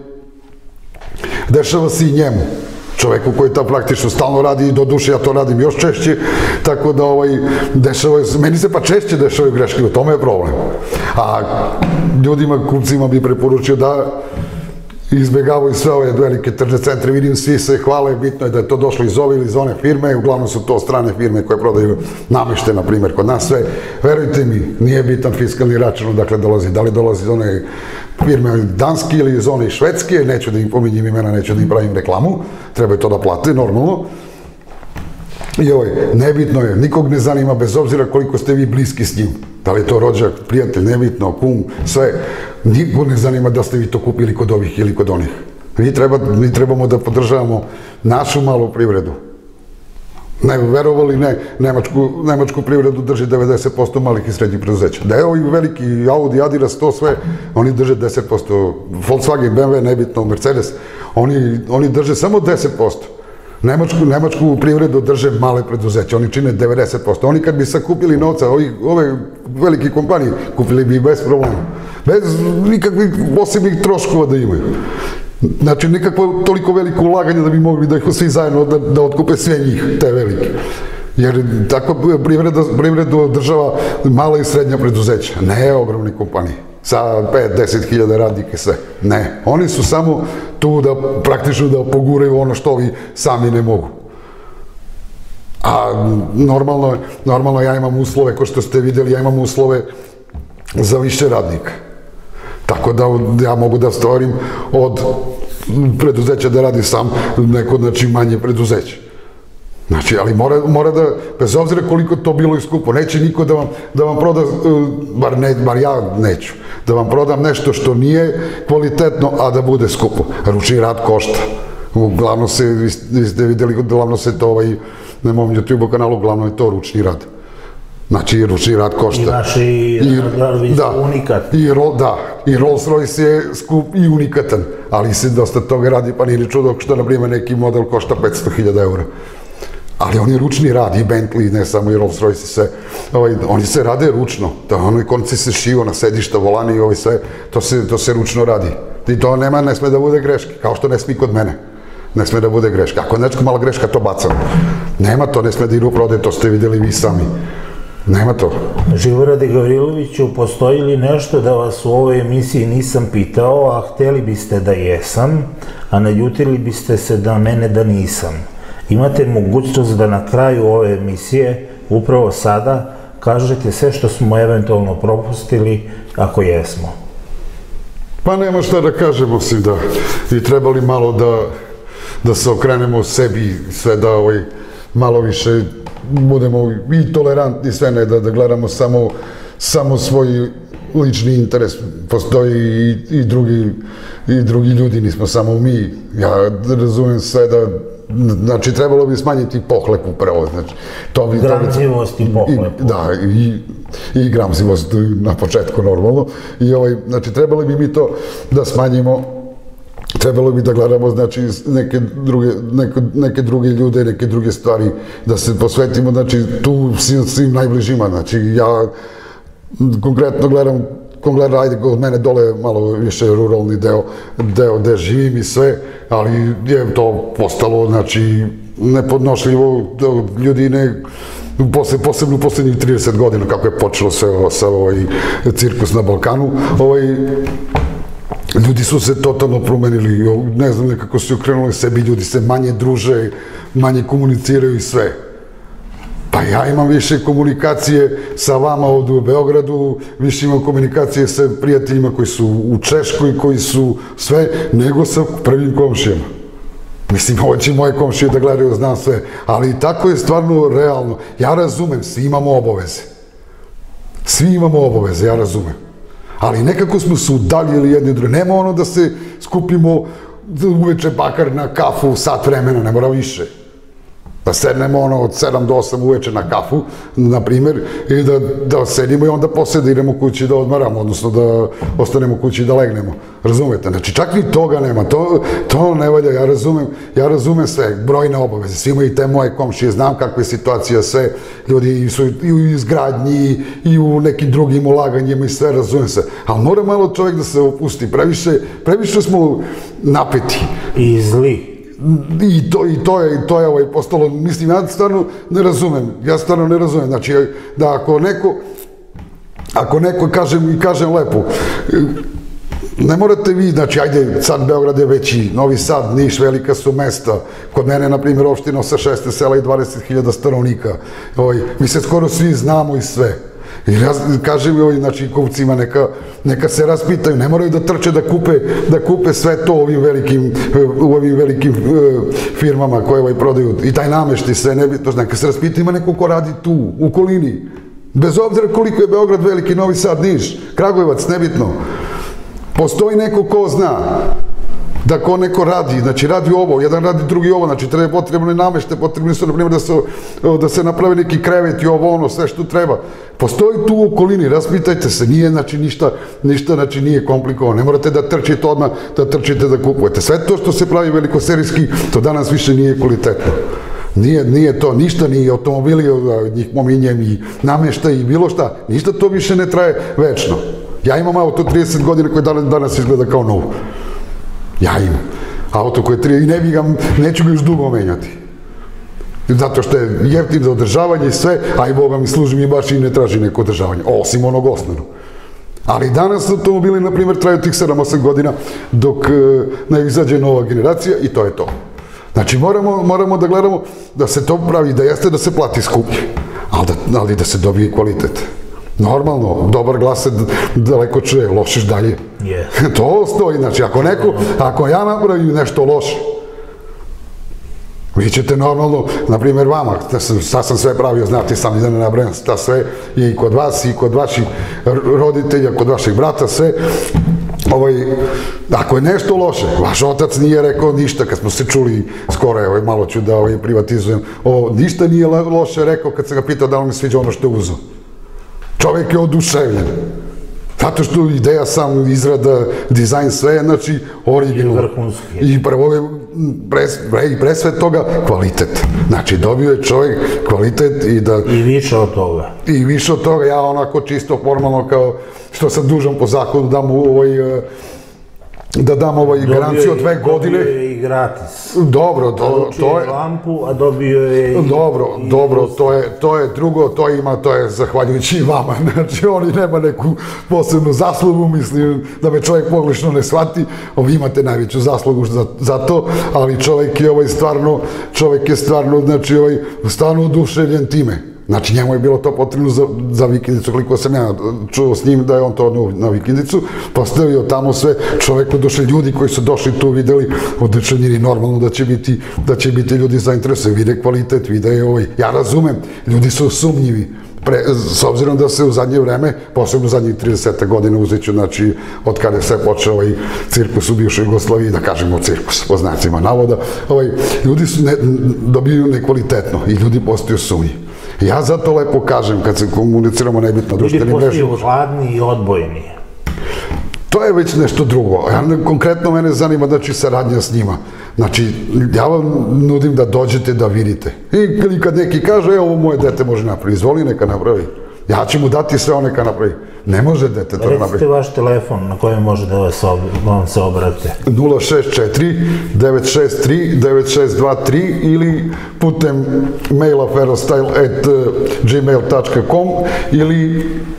dešava se i njemu, čoveku koji to praktično stalno radi, i do duše ja to radim još češće, tako da dešava se, meni se pa češće dešavaju greške, u tome je problem. A ljudima, kupcima bi preporučio da izbjegavaju sve ove velike tržne centre, vidim, svi se hvale, bitno je da je to došlo iz ove ili iz one firme, uglavnom su to strane firme koje prodaju nameštaj, na primjer, kod nas sve. Verujte mi, nije bitan fiskalni račun odakle dolazi, da li dolazi iz one firme danske ili iz one švedske, neću da im pominjem imena, neću da im pravim reklamu, trebaju to da plate, normalno. I ovo je, nebitno je, nikog ne zanima, bez obzira koliko ste vi bliski s njim. Da li je to rođak, prijatelj, nebitno, kum, sve. Nikog ne zanima da ste vi to kupili kod ovih ili kod onih. Mi trebamo da podržavamo našu malu privredu. Ne, verovali ne, nemačku privredu drži devedeset posto malih i srednjih preduzeća. Da je ovi veliki Audi, Adidas, to sve, oni drže deset posto. Volkswagen, B M W, nebitno, Mercedes, oni drže samo deset posto. Nemačku privredu drže male preduzeća, oni čine devedeset posto. Oni kad bi sakupili novca, ove velike kompanije, kupili bi bez problema. Bez nikakvih posebnih troškova da imaju. Znači, nikakvo toliko veliko ulaganje da bi mogli da ih svi zajedno da otkupe sve njih, te velike. Jer tako privredu održava mala i srednja preduzeća, ne ogromne kompanije. Sa pet do deset hiljada radnika i sve. Ne, oni su samo tu da praktično da poguraju ono što ovi sami ne mogu. A normalno ja imam uslove, kao što ste vidjeli, ja imam uslove za više radnika. Tako da ja mogu da stvorim od preduzeća da radi sam neko, znači, manje preduzeće. Znači, ali mora da, bez obzira koliko to bilo i skupo, neće niko da vam proda, bar ja neću, da vam prodam nešto što nije kvalitetno, a da bude skupo. Ručni rad košta. Uglavnom se, vi ste vidjeli, uglavnom se to, na mom YouTube kanalu, uglavnom je to ručni rad. Znači, ručni rad košta. I naši radovi su unikat. Da, i Rolls Royce je skup i unikatan, ali se dosta toga radi, pa nije ni čudo što, na primjer, neki model košta petsto hiljada eura. Ali oni ručni rad, i Bentley, ne samo i Rolls Royce, oni se rade ručno. Oni konci se šivo na sedišta, volani i ovo sve, to se ručno radi. I to nema, ne sme da bude greške, kao što ne smi kod mene. Ne sme da bude greška. Ako je nešto mala greška, to bacam. Nema to, ne sme da idu prode, to ste vidjeli vi sami. Nema to. Živorade Gavriloviću, postoji li nešto da vas u ovoj emisiji nisam pitao, a hteli biste da jesam, a naljutili biste se da mene da nisam? Imate mogućnost da na kraju ove emisije, upravo sada, kažete sve što smo eventualno propustili, ako jesmo. Pa nema šta da kažemo, osim da bi trebali malo da se okrenemo sebi, sve da malo više budemo i tolerantni, sve ne da gledamo samo svoj lični interes. Postoji i drugi ljudi, nismo samo mi. Ja razumijem sve da, znači, trebalo bi smanjiti pohlepu prvo. Gramzivost i pohlepu. Da, i gramzivost na početku normalno. Znači, trebalo bi mi to da smanjimo, trebalo bi da gledamo, znači, neke druge ljude, neke druge stvari, da se posvetimo, znači, tu svim najbližima. Znači, ja konkretno gledam, ko gleda, ajde, od mene dole malo više ruralni deo, deo gde živim i sve, ali je to postalo, znači, nepodnošljivo, ljudi ne, posebno u poslednjih trideset godina, kako je počelo sve sa ovaj cirkus na Balkanu, Ljudi su se totalno promenili, ne znam, nekako su okrenuli sebi, ljudi se manje druže, manje komuniciraju i sve. Pa ja imam više komunikacije sa vama ovdje u Beogradu, više imam komunikacije sa prijateljima koji su u Češkoj, koji su sve, nego sa prvim komšijama. Mislim, ovo će moje komšije da gledaju, znam sve, ali tako je stvarno realno. Ja razumem, svi imamo obaveze. Svi imamo obaveze, ja razumem. Ali nekako smo se udaljili jedni drugi. Nema ono da se skupimo uveče bakar na kafu sat vremena, ne mora više. Da sednemo ono od sedam do osam uveče na kafu, na primjer, i da, da sedimo i onda posle da idemo kući da odmaramo, odnosno da ostanemo kući da legnemo. Razumete? Znači, čak ni toga nema, to, to ne valja, ja razumem, ja razumem sve, brojne obaveze, svi imaju i te moje komšije, znam kakva je situacija, sve, ljudi su i u izgradnji, i u nekim drugim ulaganjima i sve, razumem se, ali mora malo čovjek da se opusti, previše, previše smo napeti. I zli. I to, i to je, i to je ovaj postalo, mislim, ja stvarno ne razumem, ja stvarno ne razumem, znači, da ako neko, ako neko, kažem, i kažem lepo, ne morate vi, znači, ajde, sad Beograd je veći, Novi Sad, Niš, velika su mesta, kod mene, na primjer, opština sa šest sela i dvadeset hiljada stanovnika, ovaj, mi se skoro svi znamo i sve. I ja kažem ovim, znači, kupcima, neka, neka se raspitaju, ne moraju da trče da kupe, da kupe sve to u ovim velikim, u ovim velikim uh, firmama koje ovaj prodaju, i taj namešti sve, nebitno, neka se raspitaju, ima neko ko radi tu, u okolini, bez obzira koliko je Beograd veliki, Novi Sad, Niš, Kragujevac, nebitno, postoji neko ko zna da ko neko radi, znači radi ovo, jedan radi drugi ovo, znači treba potrebno namešte, potrebno su, na primjer, da se, da se naprave neki krevet i ovo, ono, sve što treba. Postoji tu u okolini, raspitajte se, nije, znači, ništa, ništa, znači, nije komplikovano, ne morate da trčite odmah, da trčite da kupujete. Sve to što se pravi velikoserijski, to danas više nije kvalitetno. Nije, nije to, ništa, ni automobili, njih pominjem, i namešta i bilo šta, ništa to više ne traje večno. Ja imam auto trideset godina koji danas izgleda kao novo. Ja imam auto koje tri, i ne bi ga, neću ga još dugo menjati. Zato što je jeftin za održavanje i sve, a i Boga mi služi mi baš i ne traži neko održavanje, osim onog osnovnog. Ali danas automobili, na primjer, traju tih sedam osam godina dok ne izađe nova generacija i to je to. Znači, moramo, moramo da gledamo da se to pravi, da jeste da se plati skuplje, ali da, ali da se dobije kvalitet. Normalno, dobar glas se daleko čuje, lošiš dalje. Yes. To stoji, znači, ako neko, ako ja napravim nešto loše, vi ćete normalno, na primjer vama, sad sam sve pravio, znate, sam i da ne nabrajam, ta sve je i kod vas, i kod vaših roditelja, kod vaših brata, sve, ovaj, ako je nešto loše, vaš otac nije rekao ništa, kad smo se čuli skoro, evo, malo ću da ovaj, privatizujem, ovo, ništa nije loše rekao kad sam ga pitao da li mi sviđa ono što je uzeo. Čovjek je oduševljen. Zato što ideja sam, izrada, dizajn, sve, znači, originalno. I vrhunski. I prvo je, pre, pre, pre sve toga, kvalitet. Znači, dobio je čovjek kvalitet i da... I više od toga. I više od toga, ja onako čisto formalno, kao što sam dužan po zakonu, dam u ovaj... da dam ovaj garanciju od dve godine. Dobio je i gratis. Dobro, to, to je... lampu, a dobio je i... Dobro, dobro, to je, to je drugo, to ima, to je zahvaljujući vama. Znači, oni nema neku posebnu zaslugu, mislim, da me čovjek pogrešno ne shvati, vi imate najveću zaslugu za, za to, ali čovjek je ovaj stvarno, čovjek je stvarno, znači, ovaj, stvarno oduševljen time. Znači, njemu je bilo to potrebno za, za vikendicu, koliko sam ja čuo s njim da je on to odneo na vikendicu, postavio tamo sve, čovjek došli, ljudi koji su došli tu videli, odličenjeni, normalno da će biti, da će biti ljudi zainteresovani, vide kvalitet, vide je ovaj, ja razumem, ljudi su sumnjivi, pre, s obzirom da se u zadnje vreme, posebno u zadnjih trideset godina uzeću, znači, od kada je sve počeo ovaj cirkus u bivšoj Jugoslaviji, da kažemo cirkus, po znacima navoda, ovaj, ljudi su ne, dobiju nekvalitetno i ljudi postaju sumnji. Ja zato lepo kažem, kad se komuniciramo nebitno društvenim mrežama... Ljudi postaju hladni i odbojni. To je već nešto drugo. Ja, konkretno mene zanima, znači, saradnja s njima. Znači, ja vam nudim da dođete da vidite. I kad neki kaže, evo, ovo moje dete može napravi, izvoli, neka napravi. Ja ću mu dati sve, on neka napravi. Ne može dete to napravi. Recite vaš telefon na kojem može da vas ob, vam se obrate. nula šest četiri devet šest tri devet šest dva tri ili putem maila ferostyle at gmail tačka com ili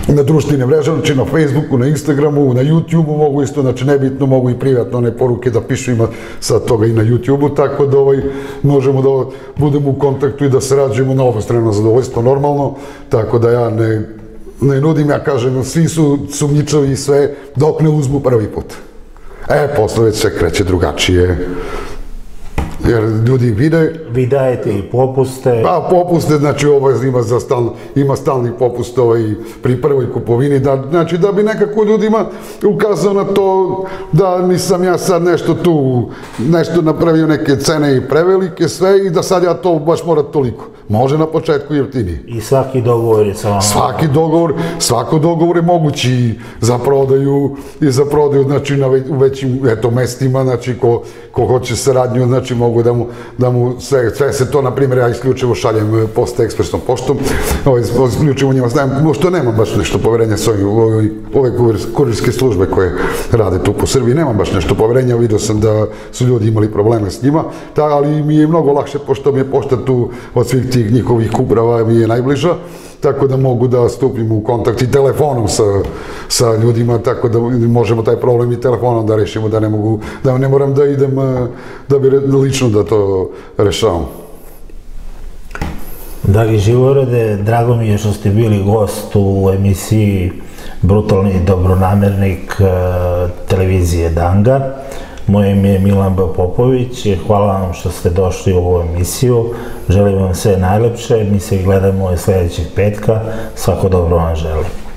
na društvene mreže, znači na Facebooku, na Instagramu, na YouTubeu mogu isto, znači nebitno mogu i privatno one poruke da pišu, ima sad toga i na YouTubeu, tako da ovaj, možemo da budemo u kontaktu i da sarađujemo na obostrano zadovoljstvo normalno, tako da ja ne, ne nudim, ja kažem, svi su sumnjičavi i sve, dok ne uzmu prvi put. E, posle već se kreće drugačije. Jer ljudi vide... Vi dajete i popuste? Pa, popuste, znači ovo ima, za stalno, ima stalni popust ovaj, pri prvoj kupovini, da, znači da bi nekako ljudima ukazao na to da nisam ja sad nešto tu, nešto napravio neke cene i prevelike sve i da sad ja to baš moram toliko. Može na početku jeftinije. I svaki dogovor je sa vama? Svaki dogovor, svako dogovor je mogući za prodaju i za prodaju, znači na ve, u većim, eto, mestima, znači ko, ko hoće saradnju, znači mogu da mu, da mu sve, sve se to, na primjer, ja isključivo šaljem posta ekspresnom poštom, ovaj, isključivo njima znam, što nemam baš nešto poverenja s ovim, ove, ove kurirske službe koje rade tu po Srbiji, nemam baš nešto poverenja, vidio sam da su ljudi imali probleme s njima, ta, ali mi je mnogo lakše, pošto mi je pošta tu od svih tih njihovih uprava mi je najbliža, tako da mogu da stupim u kontakt i telefonom sa, sa ljudima, tako da možemo taj problem i telefonom da rešimo, da ne mogu, da ne moram da idem, da bi lično da to rešavam. Dragi Živorade, drago mi je što ste bili gost u emisiji Brutalni dobronamernik televizije Danga. Moje ime je Milan B. Popović, hvala vam što ste došli u ovu emisiju, želim vam sve najlepše, mi se gledamo sledećeg petka, svako dobro vam želim.